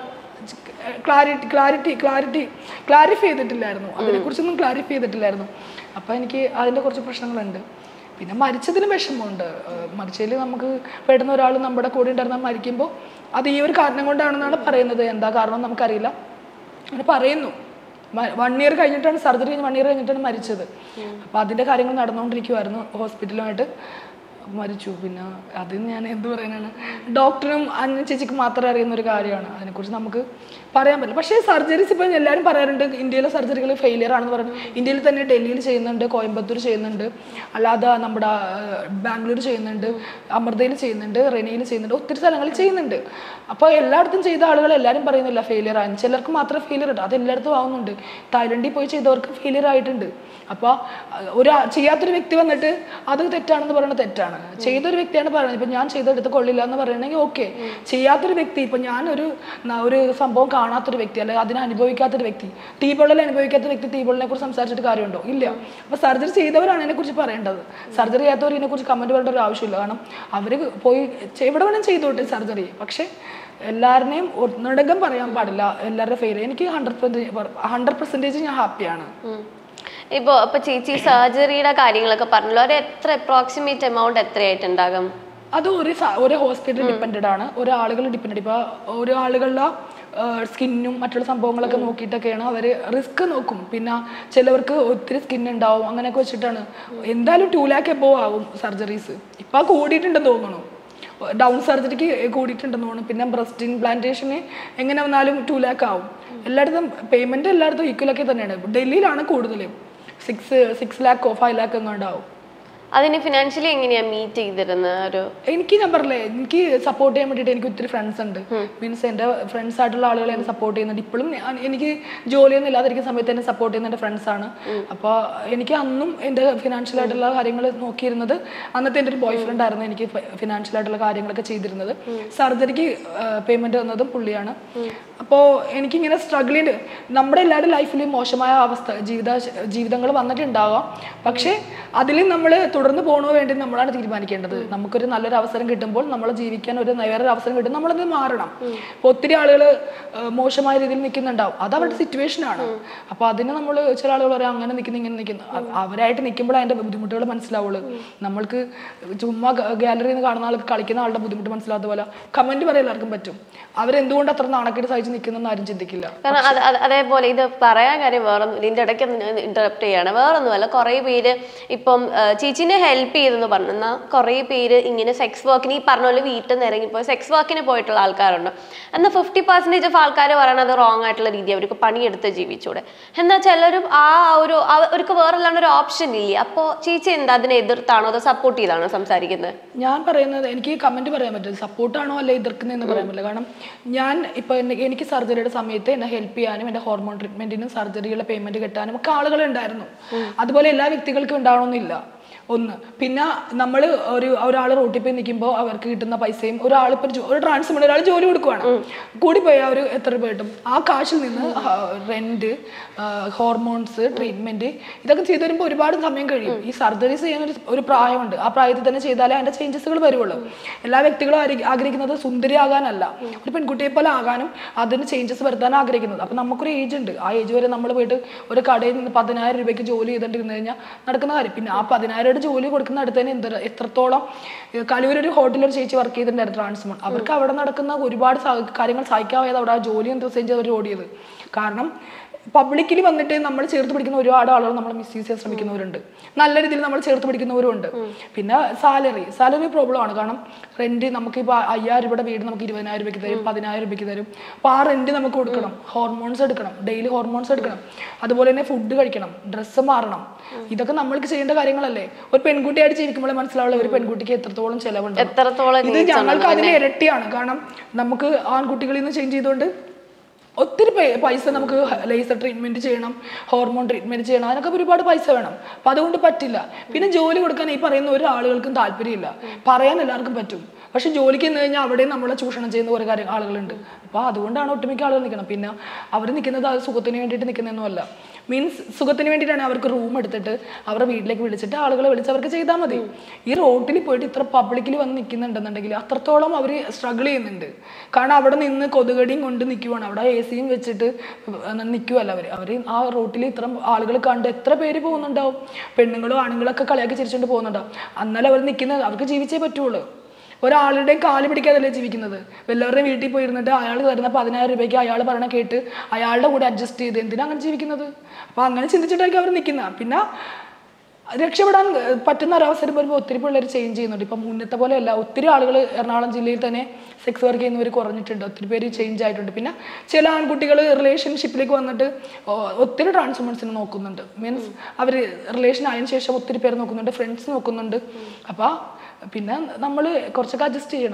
ക്ലാരിഫൈ ചെയ്തിട്ടില്ലായിരുന്നു. അതിനെക്കുറിച്ചൊന്നും ക്ലാരിഫൈ ചെയ്തിട്ടില്ലായിരുന്നു. അപ്പോൾ എനിക്ക് അതിൻ്റെ കുറച്ച് പ്രശ്നങ്ങളുണ്ട്. പിന്നെ മരിച്ചതിലും വിഷമമുണ്ട്. മരിച്ചതിൽ നമുക്ക് പെടുന്ന ഒരാൾ നമ്മുടെ കൂടെ ഉണ്ടായിരുന്നാൽ മരിക്കുമ്പോൾ അത് ഈ ഒരു കാരണം കൊണ്ടാണെന്നാണ് പറയുന്നത്. എന്താ കാരണം നമുക്കറിയില്ല, അങ്ങനെ പറയുന്നു. 1 year കഴിഞ്ഞിട്ടാണ് സർജറി കഴിഞ്ഞ് 1 year കഴിഞ്ഞിട്ടാണ് മരിച്ചത്. അപ്പോൾ അതിൻ്റെ കാര്യങ്ങൾ നടന്നുകൊണ്ടിരിക്കുമായിരുന്നു, ഹോസ്പിറ്റലുമായിട്ട് മരിച്ചു. പിന്നെ അതിന് ഞാൻ എന്ത് പറയാനാണ്, ഡോക്ടറും അന്ന ചേച്ചിക്ക് മാത്രമേ അറിയുന്ന ഒരു കാര്യമാണ്, അതിനെക്കുറിച്ച് നമുക്ക് പറയാൻ പറ്റില്ല. പക്ഷേ സർജറീസ് ഇപ്പോൾ എല്ലാവരും പറയാറുണ്ട് ഇന്ത്യയിലെ സർജറികൾ ഫെയിലിയർ ആണെന്ന് പറഞ്ഞു. ഇന്ത്യയിൽ തന്നെ ഡൽഹിയിൽ ചെയ്യുന്നുണ്ട്, കോയമ്പത്തൂർ ചെയ്യുന്നുണ്ട്, അല്ലാതെ നമ്മുടെ ബാംഗ്ലൂർ ചെയ്യുന്നുണ്ട്, അമൃതയിൽ ചെയ്യുന്നുണ്ട്, റെനിയിൽ ചെയ്യുന്നുണ്ട്, ഒത്തിരി സ്ഥലങ്ങളിൽ ചെയ്യുന്നുണ്ട്. അപ്പോൾ എല്ലായിടത്തും ചെയ്ത ആളുകൾ എല്ലാവരും പറയുന്നില്ല ഫെയിലിയർ ആണ്, ചിലർക്ക് മാത്രമേ ഫെയിലിയർ ഉണ്ട്, അത് എല്ലായിടത്തും ആവുന്നുണ്ട്. തായ്ലൻഡിൽ പോയി ചെയ്തവർക്ക് ഫെയിലിയർ ആയിട്ടുണ്ട്. അപ്പോൾ ചെയ്യാത്തൊരു വ്യക്തി വന്നിട്ട് അത് തെറ്റാണെന്ന് പറയുന്നത് തെറ്റാണ്, ചെയ്തൊരു വ്യക്തിയാണ് പറയുന്നത്. ഇപ്പം ഞാൻ ചെയ്തെടുത്ത് കൊള്ളില്ല എന്ന് പറയണമെങ്കിൽ ഓക്കെ. ചെയ്യാത്തൊരു വ്യക്തി, ഇപ്പം ഞാനൊരു സംഭവം കാണാത്തൊരു വ്യക്തി, അല്ലെങ്കിൽ അതിനെ അനുഭവിക്കാത്തൊരു വ്യക്തി, തീപൊള്ളൽ അനുഭവിക്കാത്ത വ്യക്തി തീപൊള്ളലിനെ കുറിച്ച് സംസാരിച്ചിട്ട് കാര്യമുണ്ടോ? ഇല്ല. അപ്പോൾ സർജറി ചെയ്തവരാണ് ഇതിനെക്കുറിച്ച് പറയേണ്ടത്. സർജറി ചെയ്യാത്തവർ ഇതിനെക്കുറിച്ച് കമൻറ്റ് പറയേണ്ട ഒരു ആവശ്യമില്ല. കാരണം അവർ പോയി എവിടെ വേണം ചെയ്തോട്ടെ സർജറി. പക്ഷേ എല്ലാവരുടെയും ഒന്നടങ്കം പറയാൻ പാടില്ല എല്ലാവരുടെ ഫെയിലിയർ. എനിക്ക് 100% ഞാൻ ഹാപ്പിയാണ്. ഇപ്പൊ ചേച്ചി സർജറിയുടെ കാര്യങ്ങളൊക്കെ പറഞ്ഞല്ലോ, ഒരു എത്ര അപ്രോക്സിമേറ്റ് എമൗണ്ട് എത്രയായിട്ടുണ്ടാകും? അത് ഒരു ഹോസ്പിറ്റൽ ഡിപ്പെൻഡ് ആണ്, ഒരാളുകൾ ഡിപ്പെൻഡ്. ഇപ്പോൾ ഓരോ ആളുകളുടെ സ്കിന്നും മറ്റുള്ള സംഭവങ്ങളൊക്കെ നോക്കിയിട്ടൊക്കെയാണ് അവർ റിസ്ക് നോക്കും. പിന്നെ ചിലവർക്ക് ഒത്തിരി സ്കിൻ ഉണ്ടാവും, അങ്ങനെയൊക്കെ വെച്ചിട്ടാണ്. എന്തായാലും 2 lakh എബോവ് ആവും സർജറീസ്. ഇപ്പം കൂടിയിട്ടുണ്ടെന്ന് തോന്നുന്നു, ഡൗൺ സർജറിക്ക് കൂടിയിട്ടുണ്ടെന്ന് തോന്നുന്നു. പിന്നെ ബ്രസ്റ്റ് ഇംപ്ലാന്റേഷന് എങ്ങനെ വന്നാലും 2 lakh ആവും. എല്ലായിടത്തും പേയ്മെൻറ്റ് എല്ലായിടത്തും ഈക്വലൊക്കെ തന്നെയാണ്. ഡൽഹിയിലാണ് കൂടുതലും, 6 lakh 5 lakh എങ്ങാണ്ടാവും. അതിന് ഫിനാൻഷ്യലി എങ്ങനെയാ മീറ്റ് ചെയ്തിരുന്നത്? എനിക്ക് ഞാൻ പറഞ്ഞില്ലേ, എനിക്ക് സപ്പോർട്ട് ചെയ്യാൻ വേണ്ടിയിട്ട് എനിക്ക് ഒത്തിരി ഫ്രണ്ട്സ് ഉണ്ട്. മീൻസ് എൻ്റെ ഫ്രണ്ട്സ് ആയിട്ടുള്ള ആളുകൾ എന്നെ സപ്പോർട്ട് ചെയ്യുന്നുണ്ട്. ഇപ്പോഴും എനിക്ക് ജോലിയൊന്നും ഇല്ലാതിരിക്കുന്ന സമയത്ത് എന്നെ സപ്പോർട്ട് ചെയ്യുന്ന എൻ്റെ ഫ്രണ്ട്സാണ്. അപ്പോൾ എനിക്ക് അന്നും എൻ്റെ ഫിനാൻഷ്യലായിട്ടുള്ള കാര്യങ്ങൾ നോക്കിയിരുന്നത് അന്നത്തെ എൻ്റെ ഒരു ബോയ് ഫ്രണ്ട് ആയിരുന്നു എനിക്ക് ഫിനാൻഷ്യലായിട്ടുള്ള കാര്യങ്ങളൊക്കെ ചെയ്തിരുന്നത്. സർജറിക്ക് പേയ്മെൻറ്റ് തന്നതും പുള്ളിയാണ്. അപ്പോൾ എനിക്കിങ്ങനെ സ്ട്രഗിൾ ചെയ്ത് നമ്മുടെ എല്ലാവരുടെ ലൈഫിലും മോശമായ ജീവിതങ്ങൾ വന്നിട്ടുണ്ടാവാം. പക്ഷേ അതിൽ നമ്മൾ തുടർന്ന് പോകണോ വേണ്ടി നമ്മളാണ് തീരുമാനിക്കേണ്ടത്. നമുക്കൊരു നല്ലൊരു അവസരം കിട്ടുമ്പോൾ നമ്മൾ ജീവിക്കാൻ വേറൊരു അവസരം കിട്ടും, നമ്മളത് മാറണം. ഇപ്പോൾ ഒത്തിരി ആളുകൾ മോശമായ രീതിയിൽ നിൽക്കുന്നുണ്ടാവും, അത് അവരുടെ സിറ്റുവേഷനാണ്. അപ്പോൾ അതിന് നമ്മൾ ചില ആളുകൾ പറയാം അങ്ങനെ നിൽക്കുന്നു ഇങ്ങനെ നിൽക്കുന്നു. അവരായിട്ട് നിൽക്കുമ്പോൾ അതിൻ്റെ ബുദ്ധിമുട്ടുകൾ മനസ്സിലാവുള്ളൂ. നമ്മൾക്ക് ചുമ്മാ ഗാലറിയിൽ നിന്ന് കാണുന്ന ആൾക്ക് കളിക്കുന്ന ആളുടെ ബുദ്ധിമുട്ട് മനസ്സിലാത്ത പോലെ കമൻറ്റ് പറയാൻ എല്ലാവർക്കും പറ്റും. അവരെന്തുകൊണ്ട് അത്ര നാണക്കേട് സഹിച്ച് നിൽക്കുന്നെന്ന് ആരും ചിന്തിക്കില്ല. കാരണം അതേപോലെ ഇത് പറയാൻ കാര്യം വേറൊന്നും, ഇതിൻ്റെ ഇടയ്ക്ക് ഇന്ററപ്റ്റ് ചെയ്യാണ്, വേറൊന്നുമല്ല. കുറേ പേര് ഇപ്പം ചേച്ചിനെ ഹെൽപ്പ് ചെയ്തെന്ന് പറഞ്ഞു, എന്നാൽ കുറേ പേര് ഇങ്ങനെ സെക്സ് വർക്കിന്, ഈ പറഞ്ഞ പോലെ വീട്ടിൽ നിന്ന് ഇറങ്ങിപ്പോയി സെക്സ് വർക്കിന് പോയിട്ടുള്ള ആൾക്കാരുണ്ട്. എന്നാൽ 50% ഓഫ് ആൾക്കാർ പറയണത് റോങ് ആയിട്ടുള്ള രീതി, അവർക്ക് പണിയെടുത്ത് ജീവിച്ചൂടെ. എന്നാൽ ചിലരും അവർക്ക് വേറെല്ലാണ്ട് ഒരു ഓപ്ഷൻ ഇല്ല. അപ്പോൾ ചേച്ചി എന്താ അതിനെ എതിർത്താണോ അതോ സപ്പോർട്ട് ചെയ്താണോ സംസാരിക്കുന്നത്? ഞാൻ പറയുന്നത്, എനിക്ക് കമൻറ്റ് പറയാൻ പറ്റില്ല, സപ്പോർട്ടാണോ അല്ലെ എതിർക്കുന്നതെന്ന് പറയാൻ പറ്റില്ല. കാരണം ഞാൻ ഇപ്പോൾ എനിക്ക് സർജറിയുടെ സമയത്ത് എന്നെ ഹെൽപ്പ് ചെയ്യാനും എൻ്റെ ഹോർമോൺ ട്രീറ്റ്മെൻറ്റിനും സർജറികളുടെ പേയ്മെൻറ്റ് കിട്ടാനും ഒക്കെ ആളുകളുണ്ടായിരുന്നു. അതുപോലെ എല്ലാ വ്യക്തികൾക്കും ഉണ്ടാവണമെന്നില്ല. ഒന്ന്, പിന്നെ നമ്മൾ ഒരാൾ റോട്ടിൽ പോയി നിൽക്കുമ്പോൾ അവർക്ക് കിട്ടുന്ന പൈസയും ഒരാളിപ്പോൾ ഒരു ട്രാൻസ്മെൻ്റ് ഒരാൾ ജോലി കൊടുക്കുവാണ്, കൂടിപ്പോയി അവർ എത്ര രൂപ കിട്ടും, ആ കാശിൽ നിന്ന് റെൻറ്റ്, ഹോർമോൺസ്, ട്രീറ്റ്മെൻറ്റ് ഇതൊക്കെ ചെയ്തു വരുമ്പോൾ ഒരുപാട് സമയം കഴിയും. ഈ സർജറീസ് ചെയ്യാൻ ഒരു പ്രായമുണ്ട്, ആ പ്രായത്തിൽ തന്നെ ചെയ്താലേ അതിൻ്റെ ചേഞ്ചസുകൾ വരുള്ളൂ. എല്ലാ വ്യക്തികളും ആഗ്രഹിക്കുന്നത് സുന്ദരിയാകാനല്ല, ഒരു പെൺകുട്ടിയെ പോലെ ആകാനും അതിന് ചേഞ്ചസ് വരുത്താനും ആഗ്രഹിക്കുന്നത്. അപ്പം നമുക്കൊരു ഏജ് ഉണ്ട്, ആ ഏജ് വരെ നമ്മൾ പോയിട്ട് ഒരു കടയിൽ നിന്ന് 10,000 രൂപയ്ക്ക് ജോലി ചെയ്തിട്ടിരുന്നു കഴിഞ്ഞാൽ നടക്കുന്ന കാര്യം. പിന്നെ ആ 10,000 ജോലി കൊടുക്കുന്ന അടുത്തന്നെ എത്രത്തോളം കലൂരൊരു ഹോട്ടലൊരു ചേച്ചി വർക്ക് ചെയ്തിട്ടുണ്ടായിരുന്നു ട്രാൻസ്മോൺ. അവർക്ക് അവിടെ നടക്കുന്ന ഒരുപാട് കാര്യങ്ങൾ സഹിക്കാതെ അവിടെ ആ ജോലി റിസൈൻ ചെയ്ത് അവർ ഓടിയത്. കാരണം പബ്ലിക്കിൽ വന്നിട്ട് നമ്മൾ ചേർത്ത് പിടിക്കുന്ന ഒരുപാട് ആളുകൾ നമ്മൾ മിസ്യൂസ് ചെയ്യാൻ ശ്രമിക്കുന്നവരുണ്ട്, നല്ല രീതിയിൽ നമ്മൾ ചേർത്ത് പിടിക്കുന്നവരുണ്ട്. പിന്നെ സാലറി പ്രോബ്ലമാണ്. കാരണം റെൻറ്റ് നമുക്കിപ്പോൾ 5,000 രൂപയുടെ വീട് നമുക്ക് 20,000 രൂപയ്ക്ക് തരും, 10,000 രൂപയ്ക്ക് തരും. അപ്പോൾ ആ റെൻറ്റ് നമുക്ക് കൊടുക്കണം, ഹോർമോൺസ് എടുക്കണം, ഡെയിലി ഹോർമോൺസ് എടുക്കണം, അതുപോലെ തന്നെ ഫുഡ് കഴിക്കണം, ഡ്രസ്സ് മാറണം. ഇതൊക്കെ നമ്മൾക്ക് ചെയ്യേണ്ട കാര്യങ്ങളല്ലേ. ഒരു പെൺകുട്ടിയായിട്ട് ജീവിക്കുമ്പോൾ മനസ്സിലാവുള്ള ഒരു പെൺകുട്ടിക്ക് എത്രത്തോളം ചിലവുണ്ട്. ഇത് ഞങ്ങൾക്ക് അതിന് ഇരട്ടിയാണ്. കാരണം നമുക്ക് ആൺകുട്ടികളിൽ നിന്ന് ചേഞ്ച് ചെയ്തുകൊണ്ട് ഒത്തിരി പൈസ നമുക്ക് ലേസർ ട്രീറ്റ്മെൻറ്റ് ചെയ്യണം, ഹോർമോൺ ട്രീറ്റ്മെൻറ്റ് ചെയ്യണം, അതിനൊക്കെ ഒരുപാട് പൈസ വേണം. അപ്പം അതുകൊണ്ട് പറ്റില്ല. പിന്നെ ജോലി കൊടുക്കാൻ ഈ പറയുന്ന ഒരു ആളുകൾക്കും താല്പര്യമില്ല. പറയാൻ എല്ലാവർക്കും പറ്റും, പക്ഷെ ജോലിക്ക് നിന്ന് കഴിഞ്ഞാൽ അവിടെ നമ്മളെ ചൂഷണം ചെയ്യുന്ന കുറേ ആളുകളുണ്ട്. അപ്പോൾ അതുകൊണ്ടാണ് ഒട്ടുമിക്ക ആളുകൾ നിൽക്കണം. പിന്നെ അവർ നിൽക്കുന്നത് അത് സുഖത്തിന് വേണ്ടിയിട്ട് നിൽക്കുന്നതൊന്നുമല്ല. മീൻസ് സുഖത്തിന് വേണ്ടിയിട്ടാണ് അവർക്ക് റൂം എടുത്തിട്ട് അവരുടെ വീട്ടിലേക്ക് വിളിച്ചിട്ട് ആളുകളെ വിളിച്ച് അവർക്ക് ചെയ്താൽ മതി. ഈ റോട്ടിൽ പോയിട്ട് ഇത്ര പബ്ലിക്കിൽ വന്ന് നിൽക്കുന്നുണ്ടെന്നുണ്ടെങ്കിൽ അത്രത്തോളം അവർ സ്ട്രഗിൾ ചെയ്യുന്നുണ്ട്. കാരണം അവിടെ നിന്ന് കൊതുകടിയും കൊണ്ട് നിൽക്കുവാണ്, അവിടെ AC വെച്ചിട്ട് നിൽക്കുമല്ല അവർ ആ റോട്ടിൽ ഇത്ര ആളുകൾ കണ്ട് എത്ര പേര് പോകുന്നുണ്ടാവും, പെണ്ണുങ്ങളും ആണുങ്ങളൊക്കെ കളിയാക്കി ചിരിച്ചുകൊണ്ട് പോകുന്നുണ്ടാവും. എന്നാലും അവർ നിൽക്കുന്നത് അവർക്ക് ജീവിച്ചേ പറ്റുള്ളൂ. ഒരാളുടെയും കാല് പിടിക്കാതല്ലേ ജീവിക്കുന്നത്. എല്ലാവരുടെയും വീട്ടിൽ പോയിരുന്നിട്ട് അയാൾ തരുന്ന 10,000 രൂപയ്ക്ക് അയാൾ പറയണ കേട്ട് അയാളുടെ കൂടെ അഡ്ജസ്റ്റ് ചെയ്ത് എന്തിനാ അങ്ങനെ ജീവിക്കുന്നത്? അപ്പോൾ അങ്ങനെ ചിന്തിച്ചിട്ടായിരിക്കും അവർ നിൽക്കുന്നത്. പിന്നെ രക്ഷപ്പെടാൻ പറ്റുന്ന ഒരവസരം വരുമ്പോൾ ഒത്തിരി പിള്ളേർ ചേഞ്ച് ചെയ്യുന്നുണ്ട്. ഇപ്പം മുന്നത്തെ പോലെയല്ല, ഒത്തിരി ആളുകൾ എറണാകുളം ജില്ലയിൽ തന്നെ സെക്സ് വർക്ക് ചെയ്യുന്നവർ കുറഞ്ഞിട്ടുണ്ട്, ഒത്തിരി പേര് ചേഞ്ച് ആയിട്ടുണ്ട്. പിന്നെ ചില ആൺകുട്ടികൾ റിലേഷൻഷിപ്പിലേക്ക് വന്നിട്ട് ഒത്തിരി ട്രാൻസ്വുമൻസിനെ നോക്കുന്നുണ്ട്. മീൻസ് അവർ റിലേഷൻ ആയതിനു ശേഷം ഒത്തിരി പേര് നോക്കുന്നുണ്ട്, ഫ്രണ്ട്സ് നോക്കുന്നുണ്ട്. അപ്പോൾ പിന്നെ നമ്മൾ കുറച്ചൊക്കെ അഡ്ജസ്റ്റ് ചെയ്യണം,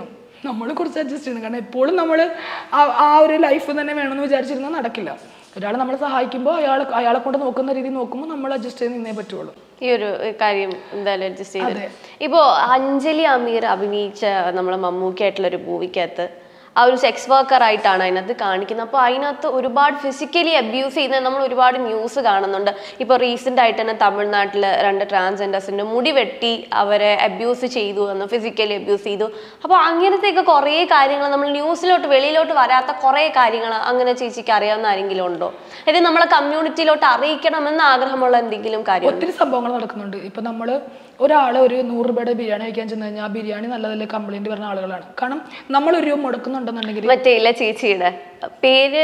കാരണം എപ്പോഴും നമ്മൾ ആ ഒരു ലൈഫ് തന്നെ വേണമെന്ന് വിചാരിച്ചിരുന്നാൽ നടക്കില്ല. ഒരാൾ നമ്മളെ സഹായിക്കുമ്പോൾ അയാളെ കൊണ്ട് നോക്കുന്ന രീതി നോക്കുമ്പോൾ നമ്മൾ അഡ്ജസ്റ്റ് ചെയ്ത് നിന്നേ പറ്റുള്ളൂ. ഈ ഒരു കാര്യം എന്തായാലും അഡ്ജസ്റ്റ് ചെയ്ത്. ഇപ്പോൾ അഞ്ജലി അമീർ അഭിനയിച്ച നമ്മളെ മമ്മൂക്കായിട്ടുള്ള ഒരു മൂവിക്കകത്ത് ആ ഒരു സെക്സ് വർക്കർ ആയിട്ടാണ് അതിനകത്ത് കാണിക്കുന്നത്. അപ്പോൾ അതിനകത്ത് ഒരുപാട് ഫിസിക്കലി അബ്യൂസ് ചെയ്യുന്നത് നമ്മൾ ഒരുപാട് ന്യൂസ് കാണുന്നുണ്ട്. ഇപ്പോൾ റീസെൻ്റ് ആയിട്ട് തന്നെ തമിഴ്നാട്ടിൽ 2 ട്രാൻസ്ജെൻഡേഴ്സിൻ്റെ മുടി വെട്ടി അവരെ അബ്യൂസ് ചെയ്തു എന്ന്, ഫിസിക്കലി അബ്യൂസ് ചെയ്തു. അപ്പോൾ അങ്ങനത്തെയൊക്കെ കുറേ കാര്യങ്ങൾ നമ്മൾ ന്യൂസിലോട്ട് വെളിയിലോട്ട് വരാത്ത കുറേ കാര്യങ്ങൾ അങ്ങനെ ചേച്ചിക്ക് അറിയാവുന്ന ആരെങ്കിലും ഉണ്ടോ? അതായത് നമ്മളെ കമ്മ്യൂണിറ്റിയിലോട്ട് അറിയിക്കണമെന്ന് ആഗ്രഹമുള്ള എന്തെങ്കിലും കാര്യം? ഒത്തിരി സംഭവങ്ങൾ നടക്കുന്നുണ്ട്. ഇപ്പം നമ്മൾ ഒരാൾ ഒരു 100 രൂപയുടെ ബിരിയാണി കഴിക്കാൻ ചെന്ന് കഴിഞ്ഞാൽ ആ ബിരിയാണി നല്ലതല്ലേ കംപ്ലൈൻറ്റ് പറഞ്ഞ ആളുകളാണ്. കാരണം നമ്മളൊരു മുടക്കുന്നുണ്ടെന്നുണ്ടെങ്കിൽ മറ്റേ ഇല്ല ചേച്ചിയുടെ പേര്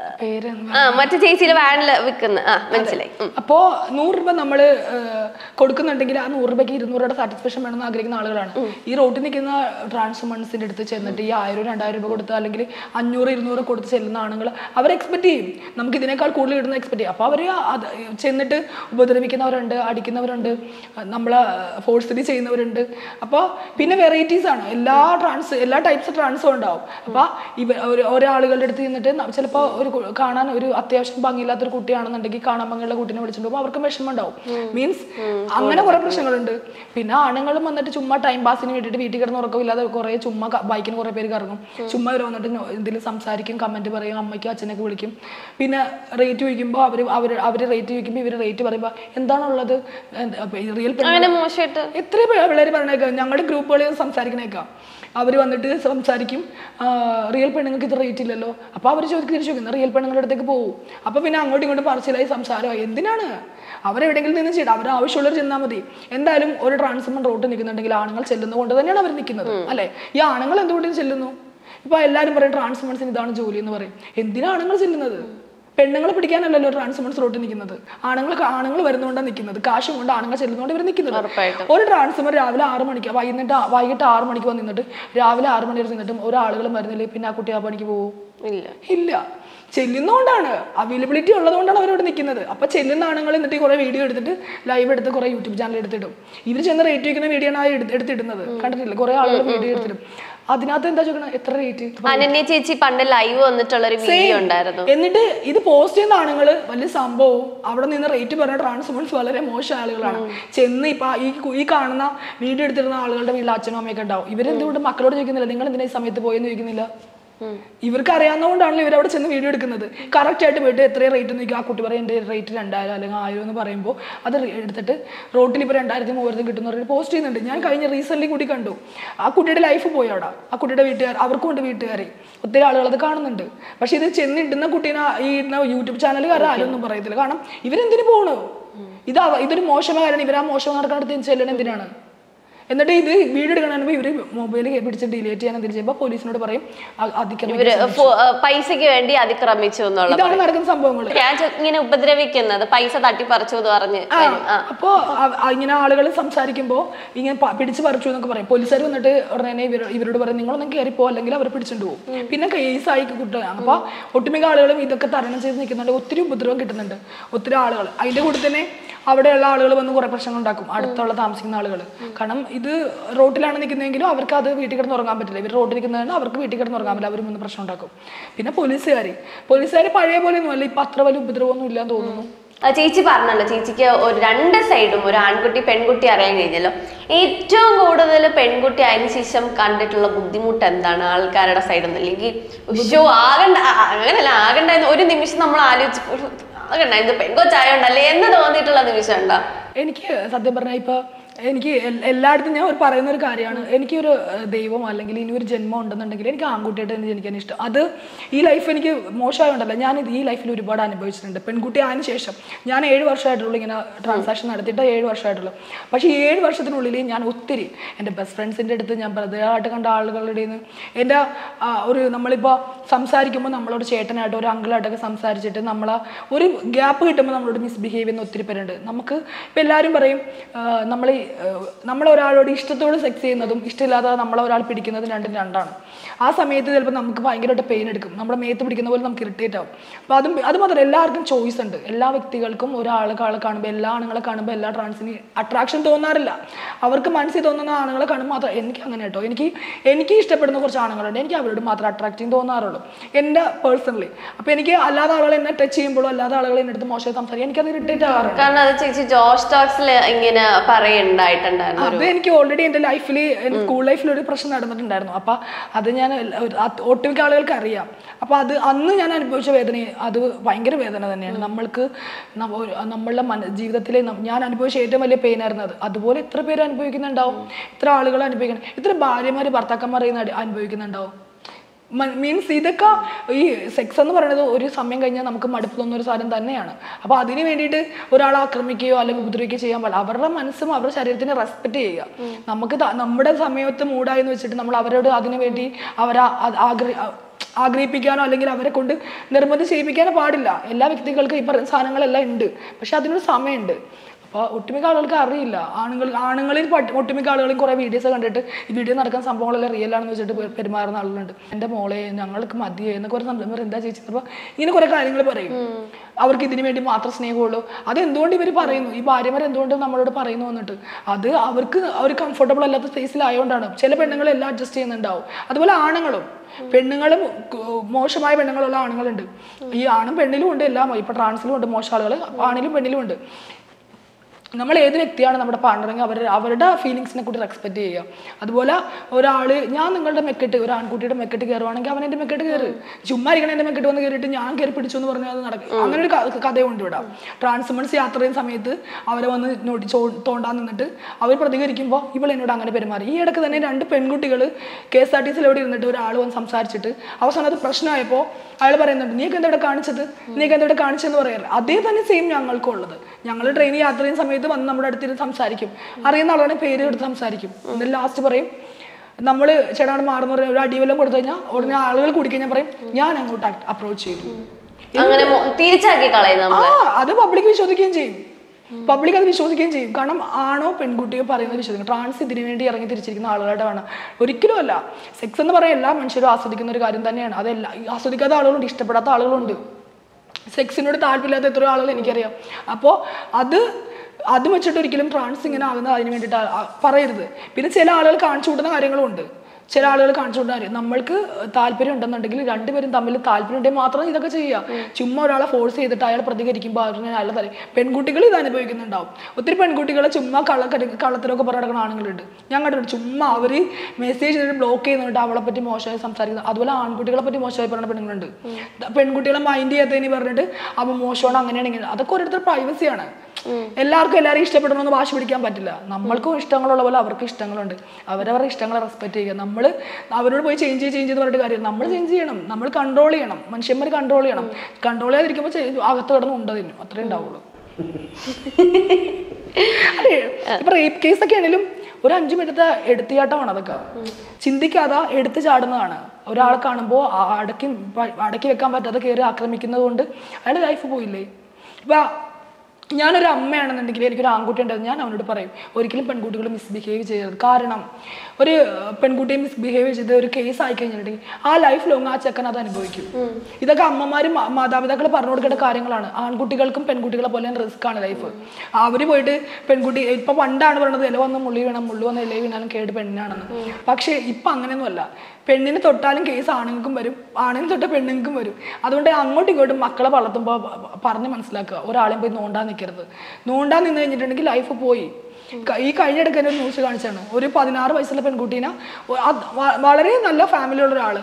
മറ്റു ചേച്ചിയുടെ വാനില് വിൽക്കുന്ന മനസ്സിലായി. അപ്പോ 100 രൂപ നമ്മൾ കൊടുക്കുന്നുണ്ടെങ്കിൽ ആ 100 രൂപയ്ക്ക് 200 രൂപയുടെ സാറ്റിസ്ഫാക്ഷൻ വേണമെന്ന് ആഗ്രഹിക്കുന്ന ആളുകളാണ്. ഈ റോട്ടിൽ നിൽക്കുന്ന ട്രാൻസ്വുമൻസിന്റെ അടുത്ത് ചെന്നിട്ട് ഈ 1000-2000 രൂപ കൊടുത്ത് അല്ലെങ്കിൽ 500-200 കൊടുത്ത് ചെല്ലുന്ന ആണുങ്ങൾ അവർ എക്സ്പെക്ട് ചെയ്യും നമുക്ക് ഇതിനേക്കാൾ കൂടുതൽ കിട്ടുന്ന എക്സ്പെക്ട് ചെയ്യും. അപ്പോൾ അവർ ചെന്നിട്ട് ഉപദ്രവിക്കുന്നവരുണ്ട്, അടിക്കുന്നവരുണ്ട്, നമ്മളെ ഫോഴ്സ്ഫുള്ളി ചെയ്യുന്നവരുണ്ട്. അപ്പോൾ പിന്നെ വെറൈറ്റീസ് ആണ്, എല്ലാ ടൈപ്സ് ട്രാൻസും ഉണ്ടാവും. അപ്പോൾ ഒരാളുകളുടെ അടുത്ത് ചെന്നിട്ട് ചിലപ്പോൾ ഒരു കാണാൻ ഒരു അത്യാവശ്യം ഭംഗിയില്ലാത്തൊരു കുട്ടിയാണെന്നുണ്ടെങ്കിൽ കാണാൻ ഭംഗിയുള്ള കുട്ടീനെ വിളിച്ചിട്ട് പോകുമ്പോൾ അവർക്ക് വിഷമം ഉണ്ടാവും. മീൻസ് അങ്ങനെ കുറെ പ്രശ്നങ്ങളുണ്ട്. പിന്നെ ആണുങ്ങളും വന്നിട്ട് ചുമ്മാ ടൈം പാസിന് വേണ്ടിയിട്ട് വീട്ടിൽ കിടന്ന് ഉറക്കമില്ലാതെ കുറെ ചുമ്മാ ബൈക്കിന് കുറെ പേര് കറങ്ങും. ചുമ്മാ ഇവർ വന്നിട്ട് എന്തെങ്കിലും സംസാരിക്കും, കമന്റ് പറയും, അമ്മയ്ക്കും അച്ഛനൊക്കെ വിളിക്കും. പിന്നെ റേറ്റ് ചോദിക്കുമ്പോൾ അവർ റേറ്റ് ചോദിക്കുമ്പോൾ ഇവർ റേറ്റ് പറയുമ്പോൾ എന്താണുള്ളത് റിയൽ എത്ര പിള്ളേർ പറഞ്ഞേക്കാം. ഞങ്ങളുടെ ഗ്രൂപ്പുകളിൽ സംസാരിക്കണേക്കാം, അവർ വന്നിട്ട് സംസാരിക്കും റിയൽ പെണ്ണുങ്ങൾക്ക് ഇത് റേറ്റ് ഇല്ലല്ലോ. അപ്പോൾ അവർ തിരിച്ചു ചോദിക്കുന്നത് റിയൽ പെണ്ണുങ്ങളുടെ അടുത്തേക്ക് പോകും. അപ്പോൾ പിന്നെ അങ്ങോട്ടും ഇങ്ങോട്ടും പറച്ചിലായി സംസാരമായി. എന്തിനാണ് അവരെവിടെയെങ്കിലും നിന്ന് ചെയ്യണം, അവർ ആവശ്യമുള്ളവർ ചെന്നാൽ മതി. എന്തായാലും ഒരു ട്രാൻസ്വുമൻ റോഡ് നിൽക്കുന്നുണ്ടെങ്കിൽ ആണുങ്ങൾ ചെല്ലുന്നത് കൊണ്ട് തന്നെയാണ് അവർ നിൽക്കുന്നത് അല്ലേ? ഈ ആണുങ്ങൾ എന്തുകൊണ്ടും ചെല്ലുന്നു? ഇപ്പോൾ എല്ലാവരും പറയും ട്രാൻസ്വുമൻസിന് ഇതാണ് ജോലി എന്ന് പറയും. എന്തിനാണ് ആണുങ്ങൾ ചെല്ലുന്നത്? പെണ്ണുങ്ങളെ പിടിക്കാനല്ലല്ലോ ട്രാൻസ്വുമൻസ് റോട്ടിൽ നിൽക്കുന്നത്. ആണുങ്ങൾ വരുന്നതുകൊണ്ടാണ് നിൽക്കുന്നത്, കാശും കൊണ്ട് ആണുങ്ങൾ ചെല്ലുന്നതുകൊണ്ട് ഇവർ നിൽക്കുന്നത്. ഒരു ട്രാൻസ്വുമൻ രാവിലെ 6 മണിക്ക് വൈകിട്ട് 6 മണിക്ക് വന്നിട്ട് രാവിലെ 6 മണി വരെ നിന്നിട്ടും ഒരാളുകളും വരുന്നില്ല, പിന്നെ ആ കുട്ടി ആ പണിക്ക് പോകും? ഇല്ല. ചെല്ലുന്നതുകൊണ്ടാണ്, അവൈലബിലിറ്റി ഉള്ളതുകൊണ്ടാണ് അവരോട് നിൽക്കുന്നത്. അപ്പോൾ ചെല്ലുന്ന ആണുങ്ങൾ എന്നിട്ട് കുറേ വീഡിയോ എടുത്തിട്ട് ലൈവ് എടുത്ത് കുറേ യൂട്യൂബ് ചാനൽ എടുത്തിടും. ഇവർ ചെന്ന് റേറ്റ് വയ്ക്കുന്ന വീഡിയോ ആണ് എടുത്തിടുന്നത്, കണ്ടിട്ടില്ല? കുറേ ആളുകൾ വീഡിയോ എടുത്തിടും. അതിനകത്ത് എന്താ ചോദിക്കണം, എത്ര റേറ്റ്? അനന്യ ചേച്ചി പണ്ട് ലൈവ് വന്നിട്ടുള്ള ഒരു വീഡിയോ ഉണ്ടായിരുന്നു. എന്നിട്ട് ഇത് പോസ്റ്റ് ചെയ്യുന്ന ആണുങ്ങൾ വലിയ സംഭവവും അവിടെ നിന്ന് റേറ്റ് പറഞ്ഞ ട്രാൻസ്വുമൻസ് വളരെ മോശം ആളുകളാണ്. ചെന്ന് ഇപ്പൊ ഈ കാണുന്ന വീഡിയോ എടുത്തിരുന്ന ആളുകളുടെ വീട്ടിൽ അച്ഛനും അമ്മയൊക്കെ ഉണ്ടാവും. ഇവരെന്തുകൊണ്ട് മക്കളോട് ചോദിക്കുന്നില്ല നിങ്ങൾ എന്തിനാ ഈ സമയത്ത് പോയെന്ന് ചോദിക്കുന്നില്ല? ഇവർക്ക് അറിയാവുന്നതുകൊണ്ടാണല്ലോ ഇവരവിടെ ചെന്ന് വീഡിയോ എടുക്കുന്നത്. കറക്റ്റ് ആയിട്ട് പോയിട്ട് എത്രയും റേറ്റ് നോക്കി ആ കുട്ടി പറയും എൻ്റെ റേറ്റ് 2000 അല്ലെങ്കിൽ 1000 എന്ന് പറയുമ്പോൾ അത് എടുത്തിട്ട് റോട്ടിൽ ഇപ്പോൾ 2000-3000 കിട്ടുന്ന പോസ്റ്റ് ചെയ്യുന്നുണ്ട്. ഞാൻ കഴിഞ്ഞ റീസെൻ്റ്ലി കൂടി കണ്ടു. ആ കുട്ടിയുടെ ലൈഫ് പോയി അവിടെ. ആ കുട്ടിയുടെ വീട്ടുകാർ, അവർക്കും ഉണ്ട് വീട്ടുകാരെ, ഒത്തിരി ആളുകൾ അത് കാണുന്നുണ്ട്. പക്ഷെ ഇത് ചെന്നിടുന്ന കുട്ടീനെ ഈ യൂട്യൂബ് ചാനലുകാർ ആരും ഒന്നും പറയത്തില്ല. കാരണം ഇവരെന്തിനു പോകണു? ഇതൊരു മോശമായ കാര്യം. ഇവർ ആ മോശം നടക്കാനടുത്ത് ചെല്ലണം എന്തിനാണ്? എന്നിട്ട് ഇത് വീഡിയോ എടുക്കണമെങ്കിൽ ഇവര് മൊബൈൽ പിടിച്ച് ഡിലീറ്റ് ചെയ്യാൻ എന്തെങ്കിലും ചെയ്യുമ്പോൾ പോലീസിനോട് പറയും പൈസക്ക് വേണ്ടി അതിക്രമിച്ചു എന്നുള്ള. ഇതാണ് നടക്കുന്ന സംഭവങ്ങൾ. ഇങ്ങനെ ഉപദ്രവിക്കുന്നത് പൈസ തട്ടിപ്പറിച്ചു എന്ന് പറഞ്ഞ് അപ്പോൾ ഇങ്ങനെ ആളുകൾ സംസാരിക്കുമ്പോൾ ഇങ്ങനെ പിടിച്ച് പറിച്ചു എന്നൊക്കെ പറയും. പോലീസുകാർ വന്നിട്ട് ഉടനെ ഇവരോട് പറയും നിങ്ങളൊന്നും കയറിപ്പോ അല്ലെങ്കിൽ അവർ പിടിച്ചിട്ട് പോകും. പിന്നെ കേസായി കുട്ടികളാണ്. അപ്പോൾ ഒട്ടുമിക്ക ആളുകളും ഇതൊക്കെ തരണം ചെയ്ത് നിൽക്കുന്നുണ്ട്. ഒത്തിരി ഉപദ്രവം കിട്ടുന്നുണ്ട് ഒത്തിരി ആളുകൾ. അതിൻ്റെ കൂടെ തന്നെ അവിടെയുള്ള ആളുകൾ വന്ന് കുറേ പ്രശ്നങ്ങൾ ഉണ്ടാക്കും, അടുത്തുള്ള താമസിക്കുന്ന ആളുകൾ. കാരണം ഇത് റോട്ടിലാണ് നിൽക്കുന്നതെങ്കിലും അവർക്ക് അത് വീട്ടിൽ കിടന്ന് ഉറങ്ങാൻ പറ്റില്ല. ഇവർ റോട്ടിൽ നിൽക്കുന്നതാണ് അവർക്ക് വീട്ടിൽ കിടന്ന് ഉറങ്ങാൻ പറ്റില്ല. അവർ വന്ന് പ്രശ്നം ഉണ്ടാക്കും. പിന്നെ പോലീസുകാർ പഴയ പോലെ ഒന്നുമല്ല, ഇപ്പം അത്ര വലിയ ഉപദ്രവമൊന്നും ഇല്ലാന്ന് തോന്നുന്നു. ചേച്ചി പറഞ്ഞല്ലോ ചേച്ചിക്ക് ഒരു 2 സൈഡും ഒരു ആൺകുട്ടി പെൺകുട്ടി അറിയാൻ കഴിഞ്ഞല്ലോ. ഏറ്റവും കൂടുതൽ പെൺകുട്ടി ആയതിനു ശേഷം കണ്ടിട്ടുള്ള ബുദ്ധിമുട്ട് എന്താണ് ആൾക്കാരുടെ സൈഡിൽ നിന്ന്? അല്ലെങ്കിൽ അങ്ങനല്ല ആകണ്ട ഒരു നിമിഷം നമ്മൾ ആലോചിച്ച് അതൊക്കെ ഇത് പെൺകൊച്ചായോണ്ടല്ലേ എന്ന് തോന്നിയിട്ടുള്ള നിമിഷം ഉണ്ടോ? എനിക്ക് സത്യം പറഞ്ഞാൽ ഇപ്പൊ എനിക്ക് എല്ലായിടത്തും ഞാൻ പറയുന്ന ഒരു കാര്യമാണ്, എനിക്കൊരു ദൈവം അല്ലെങ്കിൽ ഇനി ഒരു ജന്മം ഉണ്ടെന്നുണ്ടെങ്കിൽ എനിക്ക് ആൺകുട്ടിയായിട്ട് തന്നെ ജനിക്കാൻ ഇഷ്ടം. അത് ഈ ലൈഫ് എനിക്ക് മോശമായോണ്ടല്ല, ഞാൻ ഈ ലൈഫിൽ ഒരുപാട് അനുഭവിച്ചിട്ടുണ്ട്. പെൺകുട്ടി ആയതിനു ശേഷം ഞാൻ 7 വർഷമായിട്ടുള്ളൂ ഇങ്ങനെ ട്രാൻസാക്ഷൻ നടത്തിയിട്ട് 7 വർഷമായിട്ടുള്ളൂ. പക്ഷേ ഈ 7 വർഷത്തിനുള്ളിൽ ഞാൻ ഒത്തിരി എൻ്റെ ബെസ്റ്റ് ഫ്രണ്ട്സിൻ്റെ അടുത്ത്, ഞാൻ ബ്രദറായിട്ട് കണ്ട ആളുകളുടെ നിന്ന്, എൻ്റെ ഒരു നമ്മളിപ്പോൾ സംസാരിക്കുമ്പോൾ നമ്മളോട് ചേട്ടനായിട്ടോ ഒരു അങ്കിളായിട്ടൊക്കെ സംസാരിച്ചിട്ട് ഒരു ഗ്യാപ്പ് കിട്ടുമ്പോൾ നമ്മളോട് മിസ്ബിഹേവ് ചെയ്യുന്ന ഒത്തിരി പേരുണ്ട്. നമുക്ക് ഇപ്പം എല്ലാവരും പറയും നമ്മളൊരാളോട് ഇഷ്ടത്തോട് സെക്സ് ചെയ്യുന്നതും ഇഷ്ടമില്ലാതെ നമ്മളൊരാൾ പിടിക്കുന്നതും രണ്ടാണ്. ആ സമയത്ത് ചിലപ്പോൾ നമുക്ക് ഭയങ്കരമായിട്ട് പെയിൻ എടുക്കും, നമ്മുടെ മേത്ത് പിടിക്കുന്ന പോലെ നമുക്ക് ഇറിറ്റേറ്റ് ആവും. അപ്പോൾ അത് മാത്രമല്ല, എല്ലാവർക്കും ചോയ്സ് ഉണ്ട്. എല്ലാ വ്യക്തികൾക്കും ഒരാളെ കാണുമ്പോൾ, എല്ലാ ആണുങ്ങളെ കാണുമ്പോൾ എല്ലാ ട്രാൻസിന് അട്രാക്ഷൻ തോന്നാറില്ല. അവർക്ക് മനസ്സിൽ തോന്നുന്ന ആണുങ്ങളെ കാണുമ്പോൾ മാത്രം. എനിക്ക് അങ്ങനെ കേട്ടോ, എനിക്ക് ഇഷ്ടപ്പെടുന്ന കുറച്ച് ആണുങ്ങളുണ്ട്, എനിക്ക് അവരോട് മാത്രം അട്രാക്റ്റിങ് തോന്നാറുള്ളൂ എൻ്റെ പേഴ്സണലി. അപ്പോൾ എനിക്ക് അല്ലാതെ ആളുകൾ എന്നെ ടച്ച് ചെയ്യുമ്പോഴോ അല്ലാതെ ആളുകൾ എൻ്റെ അടുത്ത് മോശമായി സംസാരിക്കും, എനിക്കത് ഇറിറ്റേറ്റ് ആകാറുണ്ട്. കാരണം അത് ചേച്ചി ജോഷ് ടോക്സിൽ ഇങ്ങനെ പറയുണ്ടായിട്ടുണ്ടായിരുന്നു. അത് എനിക്ക് ഓൾറെഡി എൻ്റെ ലൈഫിൽ, എൻ്റെ സ്കൂൾ ലൈഫിൽ ഒരു പ്രശ്നം നടന്നിട്ടുണ്ടായിരുന്നു. അപ്പം അത് ഞാൻ ഒട്ടുമിക്ക ആളുകൾക്ക് അറിയാം. അപ്പം അന്ന് ഞാൻ അനുഭവിച്ച വേദന അത് ഭയങ്കര വേദന തന്നെയാണ്. നമ്മളുടെ ജീവിതത്തിലെ ഞാൻ അനുഭവിച്ച ഏറ്റവും വലിയ പെയിൻ ആയിരുന്നു അത്. അതുപോലെ എത്ര പേര് അനുഭവിക്കുന്നുണ്ടാവും, എത്ര ആളുകൾ അനുഭവിക്കണം, എത്ര ഭാര്യമാർ ഭർത്താക്കന്മാർ അനുഭവിക്കുന്നുണ്ടാവും. മീൻസ് ഇതൊക്കെ ഈ സെക്സ് എന്ന് പറയുന്നത് ഒരു സമയം കഴിഞ്ഞാൽ നമുക്ക് മടുപ്പ് തോന്നുന്ന ഒരു സാധനം തന്നെയാണ്. അപ്പോൾ അതിന് വേണ്ടിയിട്ട് ഒരാളെ ആക്രമിക്കുകയോ അല്ലെങ്കിൽ ഉപദ്രവിക്കുകയോ ചെയ്യാൻ പാടില്ല. അവരുടെ മനസ്സും അവരുടെ ശരീരത്തിനെ റെസ്പെക്ട് ചെയ്യുക. നമുക്ക് നമ്മുടെ സമയത്ത് മൂടായെന്ന് വെച്ചിട്ട് നമ്മൾ അവരോട് അതിനു വേണ്ടി അവരെ ആഗ്രഹിപ്പിക്കാനോ അല്ലെങ്കിൽ അവരെ കൊണ്ട് നിർബന്ധം ചെയ്യിപ്പിക്കാനോ പാടില്ല. എല്ലാ വ്യക്തികൾക്കും ഈ പറയുന്ന സാധനങ്ങളെല്ലാം ഉണ്ട്, പക്ഷെ അതിനൊരു സമയമുണ്ട്. അപ്പോൾ ഒട്ടുമിക്ക ആളുകൾക്ക് അറിയില്ല. ആണുങ്ങളിൽ ഒട്ടുമിക്ക ആളുകളും കുറേ വീഡിയോസ് കണ്ടിട്ട് ഈ വീഡിയോ നടക്കുന്ന സംഭവങ്ങളെല്ലാം റിയൽ ആണെന്ന് വെച്ചിട്ട് പെരുമാറുന്ന ആളുകളുണ്ട്. എൻ്റെ മോളെ ഞങ്ങൾക്ക് മതിയെ എന്നൊക്കെ ഒരു സംഭവം എന്താ ചേച്ചി, അപ്പോൾ ഇങ്ങനെ കുറേ കാര്യങ്ങൾ പറയും. അവർക്ക് ഇതിനു വേണ്ടി മാത്രം സ്നേഹമുള്ളൂ. അത് എന്തുകൊണ്ട് ഇവർ പറയുന്നു, ഈ ഭാര്യമാർ എന്തുകൊണ്ട് നമ്മളോട് പറയുന്നു എന്നിട്ട്, അത് അവർ കംഫർട്ടബിൾ അല്ലാത്ത സ്പേസിലായതുകൊണ്ടാണ്. ചില പെണ്ണുങ്ങൾ എല്ലാം അഡ്ജസ്റ്റ് ചെയ്യുന്നുണ്ടാവും. അതുപോലെ ആണുങ്ങളും പെണ്ണുങ്ങളും മോശമായ പെണ്ണുങ്ങളുള്ള ആണുങ്ങളുണ്ട്. ഈ ആണും പെണ്ണിലും ഉണ്ട്, എല്ലാം. ഇപ്പൊ ട്രാൻസിലും ഉണ്ട് മോശം ആളുകൾ, ആണിലും പെണ്ണിലും ഉണ്ട്. നമ്മൾ ഏത് വ്യക്തിയാണ് നമ്മുടെ പാർട്ണറെങ്കിൽ അവരുടെ ഫീലിങ്സിനെ കൂടി റെസ്പെക്ട് ചെയ്യുക. അതുപോലെ ഞാൻ നിങ്ങളുടെ മെക്കെട്ട്, ഒരു ആൺകുട്ടിയുടെ മെക്കെട്ട് കയറുവാണെങ്കിൽ അവൻ എൻ്റെ മെക്കെട്ട് കയറ്. ചുമ്മാ ഇരിക്കണം എൻ്റെ മെക്കെട്ട് വന്ന് കയറിയിട്ട് ഞാൻ കയറി പിടിച്ചു എന്ന് പറഞ്ഞാൽ അത് നടക്കും. അങ്ങനെ ഒരു കഥയുണ്ട് ഇവിടെ. ട്രാൻസ്വുമൻസ് യാത്ര ചെയ്യുന്ന സമയത്ത് അവരെ വന്ന് തോണ്ടാൻ നിന്നിട്ട് അവർ പ്രതികരിക്കുമ്പോൾ ഇവൾ എന്നോട് അങ്ങനെ പെരുമാറി. ഈ ഇടയ്ക്ക് തന്നെ 2 പെൺകുട്ടികൾ KSRTCയിൽ എവിടെ ഇരുന്നിട്ട് ഒരാൾ വന്ന് സംസാരിച്ചിട്ട് അവസാനം അത് പ്രശ്നമായപ്പോൾ അയാൾ പറയുന്നുണ്ട്, നീക്ക് എന്തെവിടെ കാണിച്ചതെന്ന് പറയാറ്. അതേ തന്നെ സെയിം ഞങ്ങൾക്കുള്ളത്. ഞങ്ങൾ ട്രെയിനിൽ യാത്ര ചെയ്യുന്ന സമയത്ത് വന്ന് നമ്മുടെ അടുത്തിരുന്ന് സംസാരിക്കും. അറിയുന്ന ആളാണ് പേര് എടുത്ത് സംസാരിക്കും. എന്നിട്ട് ലാസ്റ്റ് പറയും, നമ്മൾ ചേട്ടാണ് മാറുന്ന പറഞ്ഞ ഒരു അടിവെല്ലാം കൊടുത്തു കഴിഞ്ഞാൽ ഉടനെ ആളുകൾ കുടിക്കഴിഞ്ഞാൽ പറയും ഞാൻ അങ്ങോട്ട് അപ്രോച്ച് ചെയ്തു. അത് പബ്ലിക് വിശ്വസിക്കുകയും ചെയ്യും. പബ്ലിക് അത് വിശ്വസിക്കുകയും ചെയ്യും. കാരണം ആണോ പെൺകുട്ടിയോ പറയുന്നത് വിശ്വസിക്കും. ട്രാൻസ് ഇതിനു വേണ്ടി ഇറങ്ങി തിരിച്ചിരിക്കുന്ന ആളുകളുടെ വേണം. ഒരിക്കലും അല്ല. സെക്സ് എന്ന് പറയാൻ എല്ലാ മനുഷ്യരും ആസ്വദിക്കുന്ന ഒരു കാര്യം തന്നെയാണ്. അതെല്ലാം ആസ്വദിക്കാത്ത ആളുകളുണ്ട്, ഇഷ്ടപ്പെടാത്ത ആളുകളുണ്ട്. സെക്സിനോട് താല്പര്യമില്ലാത്ത എത്രയോ ആളുകൾ എനിക്കറിയാം. അപ്പോൾ അത് വെച്ചിട്ട് ഒരിക്കലും ട്രാൻസ് ഇങ്ങനെ ആകുന്നത് അതിന് വേണ്ടിയിട്ട് പറയരുത്. പിന്നെ ചില ആളുകൾ കാണിച്ചു കൂട്ടുന്ന കാര്യങ്ങളും ഉണ്ട്. ചില ആളുകൾ കാണിച്ചുകൊണ്ടാ നമ്മൾക്ക് താല്പര്യം ഉണ്ടെന്നുണ്ടെങ്കിൽ രണ്ടുപേരും തമ്മിൽ താല്പര്യം ഉണ്ടെങ്കിൽ മാത്രം ഇതൊക്കെ ചെയ്യുക. ചുമ്മാ ഒരാളെ ഫോഴ്സ് ചെയ്തിട്ട് അയാൾ പ്രതികരിക്കുമ്പോൾ അയാൾ തരും. പെൺകുട്ടികൾ ഇത് അനുഭവിക്കുന്നുണ്ടാവും. ഒത്തിരി പെൺകുട്ടികളെ ചുമ്മാ കള്ളത്തിനൊക്കെ പറഞ്ഞിടക്കുന്ന ആണുങ്ങളുണ്ട്. ഞാൻ കണ്ടിട്ടുണ്ട്. ചുമ്മാ അവർ മെസ്സേജ് ചെയ്തിട്ട് ബ്ലോക്ക് ചെയ്യുന്നുണ്ട്, അവളെ പറ്റി മോശമായി സംസാരിക്കുന്നത്. അതുപോലെ ആൺകുട്ടികളെ പറ്റി മോശമായി പറയുന്ന പെണ്ണുങ്ങളുണ്ട്. പെൺകുട്ടികളെ മൈൻഡ് ചെയ്യാത്തതിന് പറഞ്ഞിട്ട് അവൻ മോശമാണ് അങ്ങനെയാണ് ഇങ്ങനെ. അതൊക്കെ ഓരോരുത്തർ പ്രൈവസിയാണ്. എല്ലാവർക്കും എല്ലാവരും ഇഷ്ടപ്പെടണമെന്ന് വാശി പിടിക്കാൻ പറ്റില്ല. നമ്മൾക്കും ഇഷ്ടങ്ങളുള്ള പോലെ അവർക്കും ഇഷ്ടങ്ങളുണ്ട്. അവരവരുടെ ഇഷ്ടങ്ങളെ റെസ്പെക്ട് ചെയ്യുക. നമ്മൾ അവരോട് പോയി ചേഞ്ച് ചെയ്ത് പറഞ്ഞിട്ട് കാര്യം. നമ്മൾ ചേഞ്ച് ചെയ്യണം, നമ്മൾ കൺട്രോൾ ചെയ്യണം. മനുഷ്യന്മാർ കൺട്രോൾ ചെയ്യണം. കൺട്രോൾ ചെയ്യാതിരിക്കുമ്പോൾ അകത്ത് കിടന്ന് ഉണ്ടതിനും അത്രേ ഉണ്ടാവുള്ളൂ. അതെ, ഇപ്പൊ റേപ്പ് കേസൊക്കെ ആണെങ്കിലും ഒരു 5 മിനിറ്റത്തെ എടുത്തിയാട്ടമാണ്. അതൊക്കെ ചിന്തിക്കാതെ എടുത്ത് ചാടുന്നതാണ്. ഒരാളെ കാണുമ്പോൾ അടക്കി വെക്കാൻ പറ്റാതെ കയറി ആക്രമിക്കുന്നത് കൊണ്ട് അയാളുടെ ലൈഫ് പോയില്ലേ. ഇപ്പൊ ഞാനൊരു അമ്മയാണെന്നുണ്ടെങ്കിൽ എനിക്കൊരു ആൺകുട്ടി ഉണ്ടായിരുന്നു, ഞാൻ അവനോട് പറയും ഒരിക്കലും പെൺകുട്ടികൾ മിസ്ബിഹേവ് ചെയ്യരുത്. കാരണം ഒരു പെൺകുട്ടിയെ മിസ്ബിഹേവ് ചെയ്ത് ഒരു കേസ് ആയി കഴിഞ്ഞിട്ടുണ്ടെങ്കിൽ ആ ലൈഫ് ലോങ് ആ ചെക്കൻ അത് അനുഭവിക്കും. ഇതൊക്കെ അമ്മമാരും മാതാപിതാക്കൾ പറഞ്ഞു കൊടുക്കേണ്ട കാര്യങ്ങളാണ്. ആൺകുട്ടികൾക്കും പെൺകുട്ടികളെ പോലെ റിസ്ക് ആണ് ലൈഫ്. അവർ പോയിട്ട് പെൺകുട്ടി ഇപ്പൊ പണ്ടാണ് പറയുന്നത് ഇല വന്ന് മുള്ളി വീണം, മുള്ളു വന്ന് ഇല വീണാലും കേട് പെണ്ണാണെന്ന്. പക്ഷെ ഇപ്പൊ അങ്ങനെയൊന്നുമല്ല. പെണ്ണിനെ തൊട്ടാലും കേസ് ആണുങ്ങൾക്കും വരും, ആണിനെ തൊട്ട പെണ്ണുങ്ങൾക്കും വരും. അതുകൊണ്ട് അങ്ങോട്ടും ഇങ്ങോട്ടും മക്കളെ വളർത്തുമ്പോൾ പറഞ്ഞ് മനസ്സിലാക്കുക, ഒരാളെയും പോയി നോണ്ടാൻ നിൽക്കരുത്. നോണ്ടാൻ നിന്ന് കഴിഞ്ഞിട്ടുണ്ടെങ്കിൽ ലൈഫ് പോയി. ഈ കഴിഞ്ഞിടയ്ക്ക് ഒരു ന്യൂസ് കാണിച്ചാണ്, ഒരു 16 വയസ്സുള്ള പെൺകുട്ടീനെ വളരെ നല്ല ഫാമിലിയുള്ള ഒരാൾ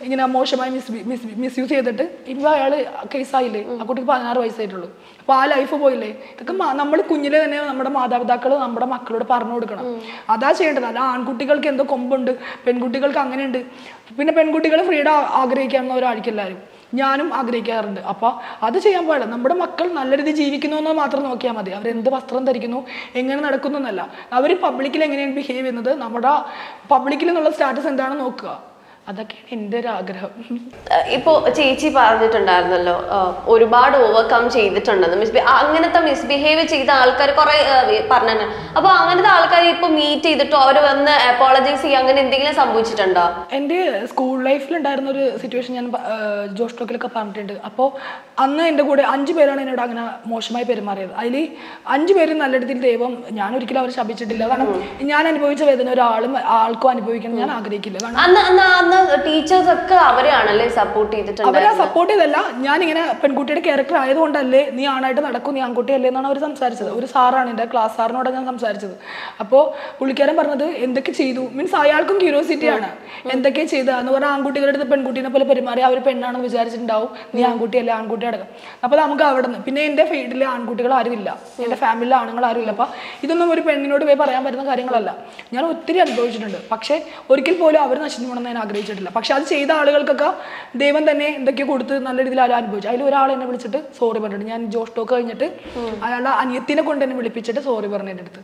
ഇങ്ങനെ മോശമായി മിസ്യൂസ് ചെയ്തിട്ട് ഇപ്പോൾ അയാൾ കേസായില്ലേ, ആ കുട്ടിക്ക് 16 വയസ്സായിട്ടുള്ളൂ. അപ്പോൾ ആ ലൈഫ് പോയില്ലേ. ഇതൊക്കെ നമ്മൾ കുഞ്ഞിലെ തന്നെ നമ്മുടെ മാതാപിതാക്കൾ നമ്മുടെ മക്കളോട് പറഞ്ഞു കൊടുക്കണം. അതാ ചെയ്യേണ്ടത്. അല്ല ആൺകുട്ടികൾക്ക് എന്തോ കൊമ്പുണ്ട്, പെൺകുട്ടികൾക്ക് അങ്ങനെയുണ്ട്. പിന്നെ പെൺകുട്ടികൾ ഫ്രീഡം ആഗ്രഹിക്കാവുന്നവരായിരിക്കും എല്ലാവരും. ഞാനും ആഗ്രഹിക്കാറുണ്ട്. അപ്പോൾ അത് ചെയ്യാൻ പാടില്ല. നമ്മുടെ മക്കൾ നല്ല രീതിയിൽ ജീവിക്കുന്നു എന്ന് മാത്രം നോക്കിയാൽ മതി. അവരെന്ത് വസ്ത്രം ധരിക്കുന്നു, എങ്ങനെ നടക്കുന്നു എന്നല്ല. അവർ പബ്ലിക്കിൽ എങ്ങനെയാണ് ബിഹേവ് ചെയ്യുന്നത്, നമ്മുടെ പബ്ലിക്കിൽ നിന്നുള്ള സ്റ്റാറ്റസ് എന്താണെന്ന് നോക്കുക. അതൊക്കെയാണ് എൻ്റെ ഒരു ആഗ്രഹം. ഇപ്പോൾ ചേച്ചി പറഞ്ഞിട്ടുണ്ടായിരുന്നല്ലോ ഒരുപാട് ഓവർകം ചെയ്തിട്ടുണ്ടെന്ന്. അങ്ങനത്തെ മിസ്ബിഹേവ് ചെയ്ത ആൾക്കാർ കുറെ പറഞ്ഞു. അപ്പോൾ അങ്ങനത്തെ ആൾക്കാർ ഇപ്പോൾ മീറ്റ് ചെയ്തിട്ടോ അവർ വന്ന് അപ്പോളജൈസ് ചെയ്യുക അങ്ങനെ എന്തെങ്കിലും സംഭവിച്ചിട്ടുണ്ടോ? എൻ്റെ സ്കൂൾ ലൈഫിലുണ്ടായിരുന്ന ഒരു സിറ്റുവേഷൻ ഞാൻ ജോഷ് ടോക്കിലൊക്കെ പറഞ്ഞിട്ടുണ്ട്. അപ്പോൾ അന്ന് എൻ്റെ കൂടെ 5 പേരാണ് എന്നോട് അങ്ങനെ മോശമായി പെരുമാറിയത്. അതിൽ 5 പേരും നല്ല രീതിയിൽ ദൈവം, ഞാൻ ഒരിക്കലും അവർ ശപിച്ചിട്ടില്ല. കാരണം ഞാൻ അനുഭവിച്ച വേദന ആൾക്കും അനുഭവിക്കണം ഞാൻ ആഗ്രഹിക്കില്ല. കാരണം ടീച്ചേഴ്സ് ഒക്കെ അവരെയാണല്ലേ സപ്പോർട്ട് ചെയ്തിട്ടുണ്ട്. അവരെ സപ്പോർട്ട് ചെയ്തല്ല, ഞാനിങ്ങനെ പെൺകുട്ടിയുടെ ക്യാരക്ടർ ആയതുകൊണ്ടല്ലേ നീ ആണായിട്ട് നടക്കും, നീ ആൺകുട്ടിയല്ലേ എന്നാണ് അവർ സംസാരിച്ചത്. ഒരു സാറാണ്, എൻ്റെ ക്ലാസ് സാറിനോടാണ് ഞാൻ സംസാരിച്ചത്. അപ്പോൾ പുള്ളിക്കാരൻ പറഞ്ഞത് എന്തൊക്കെ ചെയ്തു മീൻസ് അയാൾക്കും ക്യൂരിയോസിറ്റിയാണ് എന്തൊക്കെ ചെയ്തതെന്ന് പറഞ്ഞാൽ ആൺകുട്ടികളുടെ അടുത്ത് പെൺകുട്ടീനെ പോലെ പെരുമാറി അവർ പെണ്ണാണെന്ന് വിചാരിച്ചിട്ടുണ്ടാവും, നീ ആൺകുട്ടിയല്ലേ ആൺകുട്ടി അടക്കം. അപ്പോൾ നമുക്ക് അവിടെ നിന്ന് പിന്നെ എൻ്റെ ഫീൽഡിൽ ആൺകുട്ടികൾ ആരുമില്ല, എൻ്റെ ഫാമിലിയിലെ ആണുങ്ങൾ ആരുമില്ല. അപ്പോൾ ഇതൊന്നും ഒരു പെണ്ണിനോട് പോയി പറയാൻ പറ്റുന്ന കാര്യങ്ങളല്ല. ഞാൻ ഒത്തിരി അനുഭവിച്ചിട്ടുണ്ട്. പക്ഷേ ഒരിക്കൽ പോലും അവർ നശിച്ചു പോകണമെന്ന് ഞാൻ ആഗ്രഹിച്ചിട്ടില്ല. പക്ഷെ അത് ചെയ്ത ആളുകൾക്കൊക്കെ ദൈവം തന്നെ എന്തൊക്കെയോ കൊടുത്ത് നല്ല രീതിയിൽ ആരും അനുഭവിച്ചു. അതിൽ ഒരാൾ എന്നെ വിളിച്ചിട്ട് സോറി പറഞ്ഞിട്ട്, ഞാൻ ജോഷ് ടോക്ക് കഴിഞ്ഞിട്ട് അയാളുടെ അനിയത്തിനെ കൊണ്ട് എന്നെ വിളിപ്പിച്ചിട്ട് സോറി പറഞ്ഞു എൻ്റെ അടുത്ത്.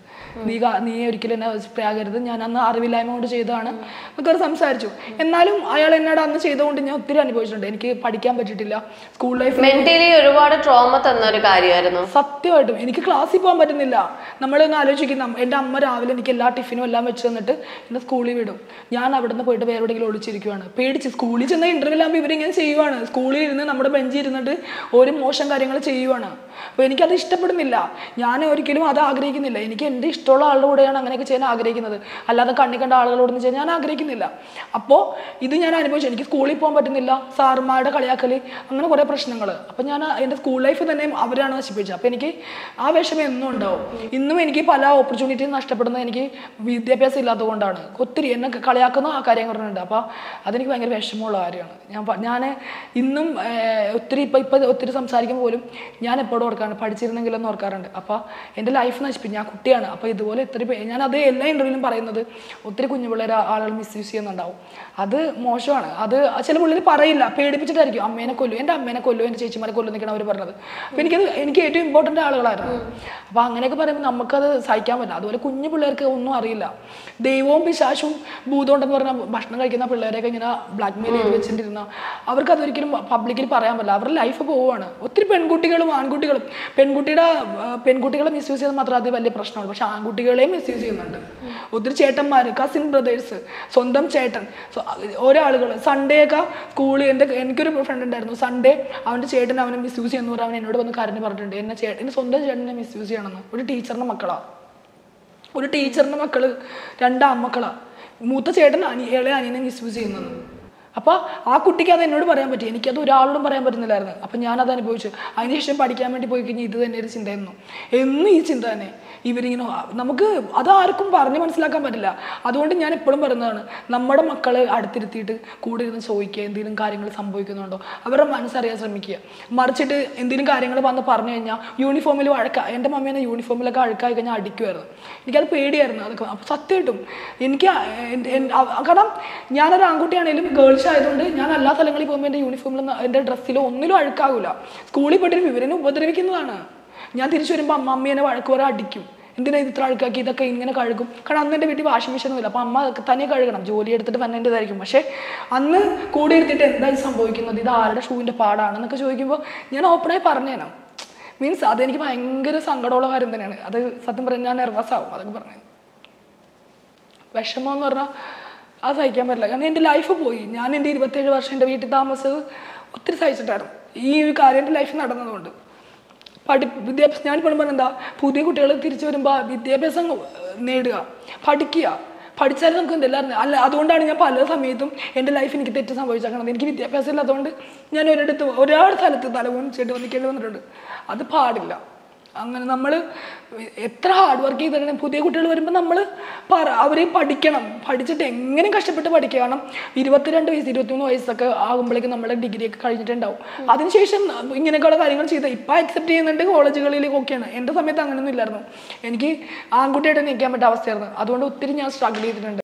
നീ ഒരിക്കലും എന്നെ പ്രയാകരുത്, ഞാൻ അന്ന് അറിവില്ലായ്മ കൊണ്ട് ചെയ്തതാണ് എന്നൊക്കെ സംസാരിച്ചു. എന്നാലും അയാൾ എന്നോട് അന്ന് ചെയ്തുകൊണ്ട് ഞാൻ ഒത്തിരി അനുഭവിച്ചിട്ടുണ്ട്. എനിക്ക് പഠിക്കാൻ പറ്റിയിട്ടില്ല. സ്കൂൾ ലൈഫ് മെന്റലി ഒരുപാട് ട്രോമ തന്ന ഒരു കാര്യമായിരുന്നു. സത്യമായിട്ടും എനിക്ക് ക്ലാസ്സിൽ പോകാൻ പറ്റുന്നില്ല. നമ്മളൊന്ന് ആലോചിക്കുന്ന എൻ്റെ അമ്മ രാവിലെ എനിക്ക് എല്ലാ ടിഫിനും എല്ലാം വെച്ച് തന്നിട്ട് എന്നെ സ്കൂളിൽ വിടും. ഞാൻ അവിടെ നിന്ന് പോയിട്ട് വേറെ എവിടെയെങ്കിലും ഒളിച്ചിരിക്കുവാണ് പേടിച്ച്. സ്കൂളിൽ ചെന്ന ഇന്റർവ്യൂ ആകുമ്പോൾ ഇവരിങ്ങനെ ചെയ്യുവാണ്. സ്കൂളിൽ ഇരുന്ന് നമ്മുടെ ബെഞ്ചിൽ ഇരുന്നിട്ട് ഒരു മോശം കാര്യങ്ങൾ ചെയ്യുവാണ്. അപ്പോൾ എനിക്കത് ഇഷ്ടപ്പെടുന്നില്ല. ഞാൻ ഒരിക്കലും അത് ആഗ്രഹിക്കുന്നില്ല. എനിക്ക് എൻ്റെ ഇഷ്ടമുള്ള ആളുടെ കൂടെയാണ് അങ്ങനെയൊക്കെ ചെയ്യാൻ ആഗ്രഹിക്കുന്നത്. അല്ലാതെ കണ്ട ആളുകളോടൊന്നും ചെയ്യാൻ ഞാൻ ആഗ്രഹിക്കുന്നില്ല. അപ്പോൾ ഇത് ഞാൻ അനുഭവിച്ചു. എനിക്ക് സ്കൂളിൽ പോകാൻ പറ്റുന്നില്ല, സാറുമാരുടെ കളിയാക്കൽ, അങ്ങനെ കുറേ പ്രശ്നങ്ങൾ. അപ്പോൾ ഞാൻ എൻ്റെ സ്കൂൾ ലൈഫ് തന്നെ അവരാണ് നശിപ്പിച്ചത്. അപ്പോൾ എനിക്ക് ആ വിഷമം എന്നും ഉണ്ടാവും. ഇന്നും എനിക്ക് പല ഓപ്പർച്യൂണിറ്റീസ് നഷ്ടപ്പെടുന്നത് എനിക്ക് വിദ്യാഭ്യാസം ഇല്ലാത്തതുകൊണ്ടാണ്. ഒത്തിരി എന്നെ കളിയാക്കുന്ന ആ കാര്യം പറഞ്ഞിട്ടുണ്ട്. അപ്പോൾ അതെനിക്ക് ഭയങ്കര വിഷമമുള്ള കാര്യമാണ്. ഞാൻ ഇന്നും ഒത്തിരി ഇപ്പം ഒത്തിരി സംസാരിക്കുമ്പോൾ പോലും ഞാൻ എപ്പോഴും ഓർക്കാറുണ്ട് പഠിച്ചിരുന്നെങ്കിലെന്ന് ഓർക്കാറുണ്ട്. അപ്പോൾ എൻ്റെ ലൈഫ് നശിപ്പിച്ചു. ഞാൻ കുട്ടിയാണ്. അപ്പോൾ ഇതുപോലെ ഞാൻ അത് എല്ലാ ഇൻ്റർവ്യൂവിലും പറയുന്നത് ഒത്തിരി കുഞ്ഞു പിള്ളേരെ ആളുകൾ മിസ്യൂസ് ചെയ്യുന്നുണ്ടാവും. അത് മോശമാണ്. അത് ചില പിള്ളേർ പറയില്ല, പേടിപ്പിച്ചിട്ടായിരിക്കും. അമ്മേനെ കൊല്ലും, എൻ്റെ അമ്മേനെ കൊല്ലും, എൻ്റെ ചേച്ചിമാരെ കൊല്ലും എന്നൊക്കെയാണ് അവർ പറഞ്ഞത്. അപ്പോൾ എനിക്ക് ഏറ്റവും ഇമ്പോർട്ടൻ്റ് ആളുകളായിരുന്നു. അപ്പോൾ അങ്ങനെയൊക്കെ പറയുമ്പോൾ നമുക്കത് സഹിക്കാൻ പറ്റില്ല. അതുപോലെ കുഞ്ഞു പിള്ളേർക്ക് ഒന്നും അറിയില്ല. ദൈവവും പിശാചും ഭൂതം ഉണ്ടെന്ന് പറഞ്ഞാൽ ഭക്ഷണം കഴിക്കുന്ന പിള്ളേരെയൊക്കെ ഇങ്ങനെ ബ്ലാക്ക് മെയിൽ ചെയ്ത് വെച്ചിട്ടിരുന്ന അവർക്ക് അതൊരിക്കലും പബ്ലിക്കിൽ പറയാൻ പറ്റില്ല. അവരുടെ ലൈഫ് പോവുകയാണ്. ഒത്തിരി പെൺകുട്ടികളും ആൺകുട്ടികളും പെൺകുട്ടികളെ മിസ്യൂസ് ചെയ്യുന്നത് മാത്രം അത് വലിയ പ്രശ്നമാണ്. പക്ഷെ ആൺകുട്ടികളെയും മിസ്യൂസ് ചെയ്യുന്നുണ്ട്. ഒത്തിരി ചേട്ടന്മാർ, കസിൻ ബ്രദേഴ്സ്, സ്വന്തം ചേട്ടൻ, ഒരാളുകൾ സൺഡേ ഒക്കെ സ്കൂളിൽ എനിക്കൊരു ഫ്രണ്ട് ഉണ്ടായിരുന്നു. സൺഡേ അവൻ്റെ ചേട്ടൻ അവനെ മിസ്യൂസ് ചെയ്യുന്ന പറഞ്ഞാൽ അവൻ എന്നോട് വന്ന് കരഞ്ഞ് പറഞ്ഞിട്ടുണ്ട്, എന്നെ സ്വന്തം ചേട്ടനെ മിസ്യൂസ് ചെയ്യണമെന്ന്. ഒരു ടീച്ചറിൻ്റെ മക്കളാണ്. ഒരു ടീച്ചറിൻ്റെ മക്കള് 2 ആൺമക്കളാണ്. മൂത്ത ചേട്ടൻ ഇളയ അനിയനെ മിസ്യൂസ് ചെയ്യുന്നത്. അപ്പോൾ ആ കുട്ടിക്ക് അത് എന്നോട് പറയാൻ പറ്റി. എനിക്കത് ഒരാളോടും പറയാൻ പറ്റുന്നില്ലായിരുന്നു. അപ്പം ഞാനത് അനുഭവിച്ചു. അതിനുശേഷം പഠിക്കാൻ വേണ്ടി പോയി കഴിഞ്ഞാൽ ഇത് തന്നെ ഒരു ചിന്തയായിരുന്നു. എന്നും ഈ ചിന്ത തന്നെ. ഇവരിങ്ങനെ നമുക്ക് അതാർക്കും പറഞ്ഞ് മനസ്സിലാക്കാൻ പറ്റില്ല. അതുകൊണ്ട് ഞാൻ എപ്പോഴും പറയുന്നതാണ്, നമ്മുടെ മക്കളെ അടുത്തിരുത്തിയിട്ട് കൂടെ ഇരുന്ന് ചോദിക്കുക, എന്തെങ്കിലും കാര്യങ്ങൾ സംഭവിക്കുന്നുണ്ടോ, അവരുടെ മനസ്സറിയാൻ ശ്രമിക്കുക. മറിച്ചിട്ട് എന്തെങ്കിലും കാര്യങ്ങൾ വന്ന് പറഞ്ഞു കഴിഞ്ഞാൽ യൂണിഫോമിൽ എൻ്റെ മമ്മീനെ യൂണിഫോമിലൊക്കെ അഴുക്കായി കഴിഞ്ഞാൽ അടിക്കുമായിരുന്നു. എനിക്കത് പേടിയായിരുന്നു. അതൊക്കെ അപ്പോൾ സത്യമായിട്ടും എനിക്ക് കാരണം ഞാനൊരു ആൺകുട്ടിയാണെങ്കിലും ഗേൾസ് ആയതുകൊണ്ട് ഞാൻ എല്ലാ സ്ഥലങ്ങളിൽ പോകുമ്പോൾ എൻ്റെ യൂണിഫോമിൽ എൻ്റെ ഡ്രസ്സിലോ ഒന്നിലും അഴുക്കാകില്ല. സ്കൂളിൽ പോയിട്ട് ഇവരെന്നെ ഉപദ്രവിക്കുന്നതാണ്. ഞാൻ തിരിച്ചു വരുമ്പോൾ അമ്മേനെ വഴക്ക് വരെ അടിക്കും. എന്തിനാ ഇത്ര അഴുക്കാക്കി, ഇതൊക്കെ ഇങ്ങനെ കഴുകും. കാരണം അന്ന് എൻ്റെ വീട്ടിൽ വാഷിംഗ് മെഷീനൊന്നുമില്ല. അപ്പോൾ അമ്മ തന്നെ കഴുകണം, ജോലി എടുത്തിട്ട് വന്നതിൻ്റെതായിരിക്കും. പക്ഷേ അന്ന് കൂടെ എടുത്തിട്ട് എന്താ സംഭവിക്കുന്നത്, ഇത് ആരുടെ ഷൂവിൻ്റെ പാടാണെന്നൊക്കെ ചോദിക്കുമ്പോൾ ഞാൻ ഓപ്പണായി പറഞ്ഞേനാ. മീൻസ് അതെനിക്ക് ഭയങ്കര സങ്കടമുള്ള കാര്യം തന്നെയാണ്. അത് സത്യം പറഞ്ഞാൽ ഞാൻ നെർവസ് ആവും. അതൊക്കെ പറഞ്ഞു വിഷമം എന്ന് പറഞ്ഞാൽ അത് സഹിക്കാൻ പറ്റില്ല. കാരണം എൻ്റെ ലൈഫ് പോയി. ഞാൻ എൻ്റെ 27 വർഷം എൻ്റെ വീട്ടിൽ താമസിച്ചത് ഒത്തിരി സഹിച്ചിട്ടായിരുന്നു. ഈ ഒരു കാര്യം എൻ്റെ ലൈഫ് നടന്നതുകൊണ്ട് വിദ്യാഭ്യാസം ഞാനിപ്പോൾ പറഞ്ഞാൽ എന്താ, പുതിയ കുട്ടികൾ തിരിച്ചു വരുമ്പോൾ വിദ്യാഭ്യാസം നേടുക, പഠിക്കുക. പഠിച്ചാലും നമുക്ക് എന്തെല്ലാം അല്ല. അതുകൊണ്ടാണ് ഞാൻ പല സമയത്തും എൻ്റെ ലൈഫ് എനിക്ക് തെറ്റ് സംഭവിച്ചേക്കണത്. എനിക്ക് വിദ്യാഭ്യാസം ഇല്ലാത്തതുകൊണ്ട് ഞാൻ ഒരാളുടെ സ്ഥലത്ത് തലകുനിച്ചിട്ട് വന്നിക്കേണ്ടി വന്നിട്ടുണ്ട്. അത് പാടില്ല. അങ്ങനെ നമ്മൾ എത്ര ഹാർഡ് വർക്ക് ചെയ്തിട്ടുണ്ടെങ്കിൽ പുതിയ കുട്ടികൾ വരുമ്പോൾ നമ്മൾ അവർ പഠിച്ചിട്ട് എങ്ങനെ കഷ്ടപ്പെട്ട് പഠിക്കുക. കാരണം 22 വയസ്സ് 23 വയസ്സൊക്കെ ആകുമ്പോഴേക്കും നമ്മൾ ഡിഗ്രിയൊക്കെ കഴിഞ്ഞിട്ടുണ്ടാവും. അതിനുശേഷം ഇങ്ങനെയൊക്കെയുള്ള കാര്യങ്ങൾ ചെയ്താൽ ഇപ്പം അക്സെപ്റ്റ് ചെയ്യുന്നുണ്ട് കോളേജുകളിലേക്കൊക്കെയാണ്. എൻ്റെ സമയത്ത് അങ്ങനെയൊന്നും ഇല്ലായിരുന്നു. എനിക്ക് ആൺകുട്ടിയായിട്ട് നിൽക്കാൻ പറ്റിയ അവസ്ഥയായിരുന്നു. അതുകൊണ്ട് ഒത്തിരി ഞാൻ സ്ട്രഗിൾ ചെയ്തിട്ടുണ്ട്.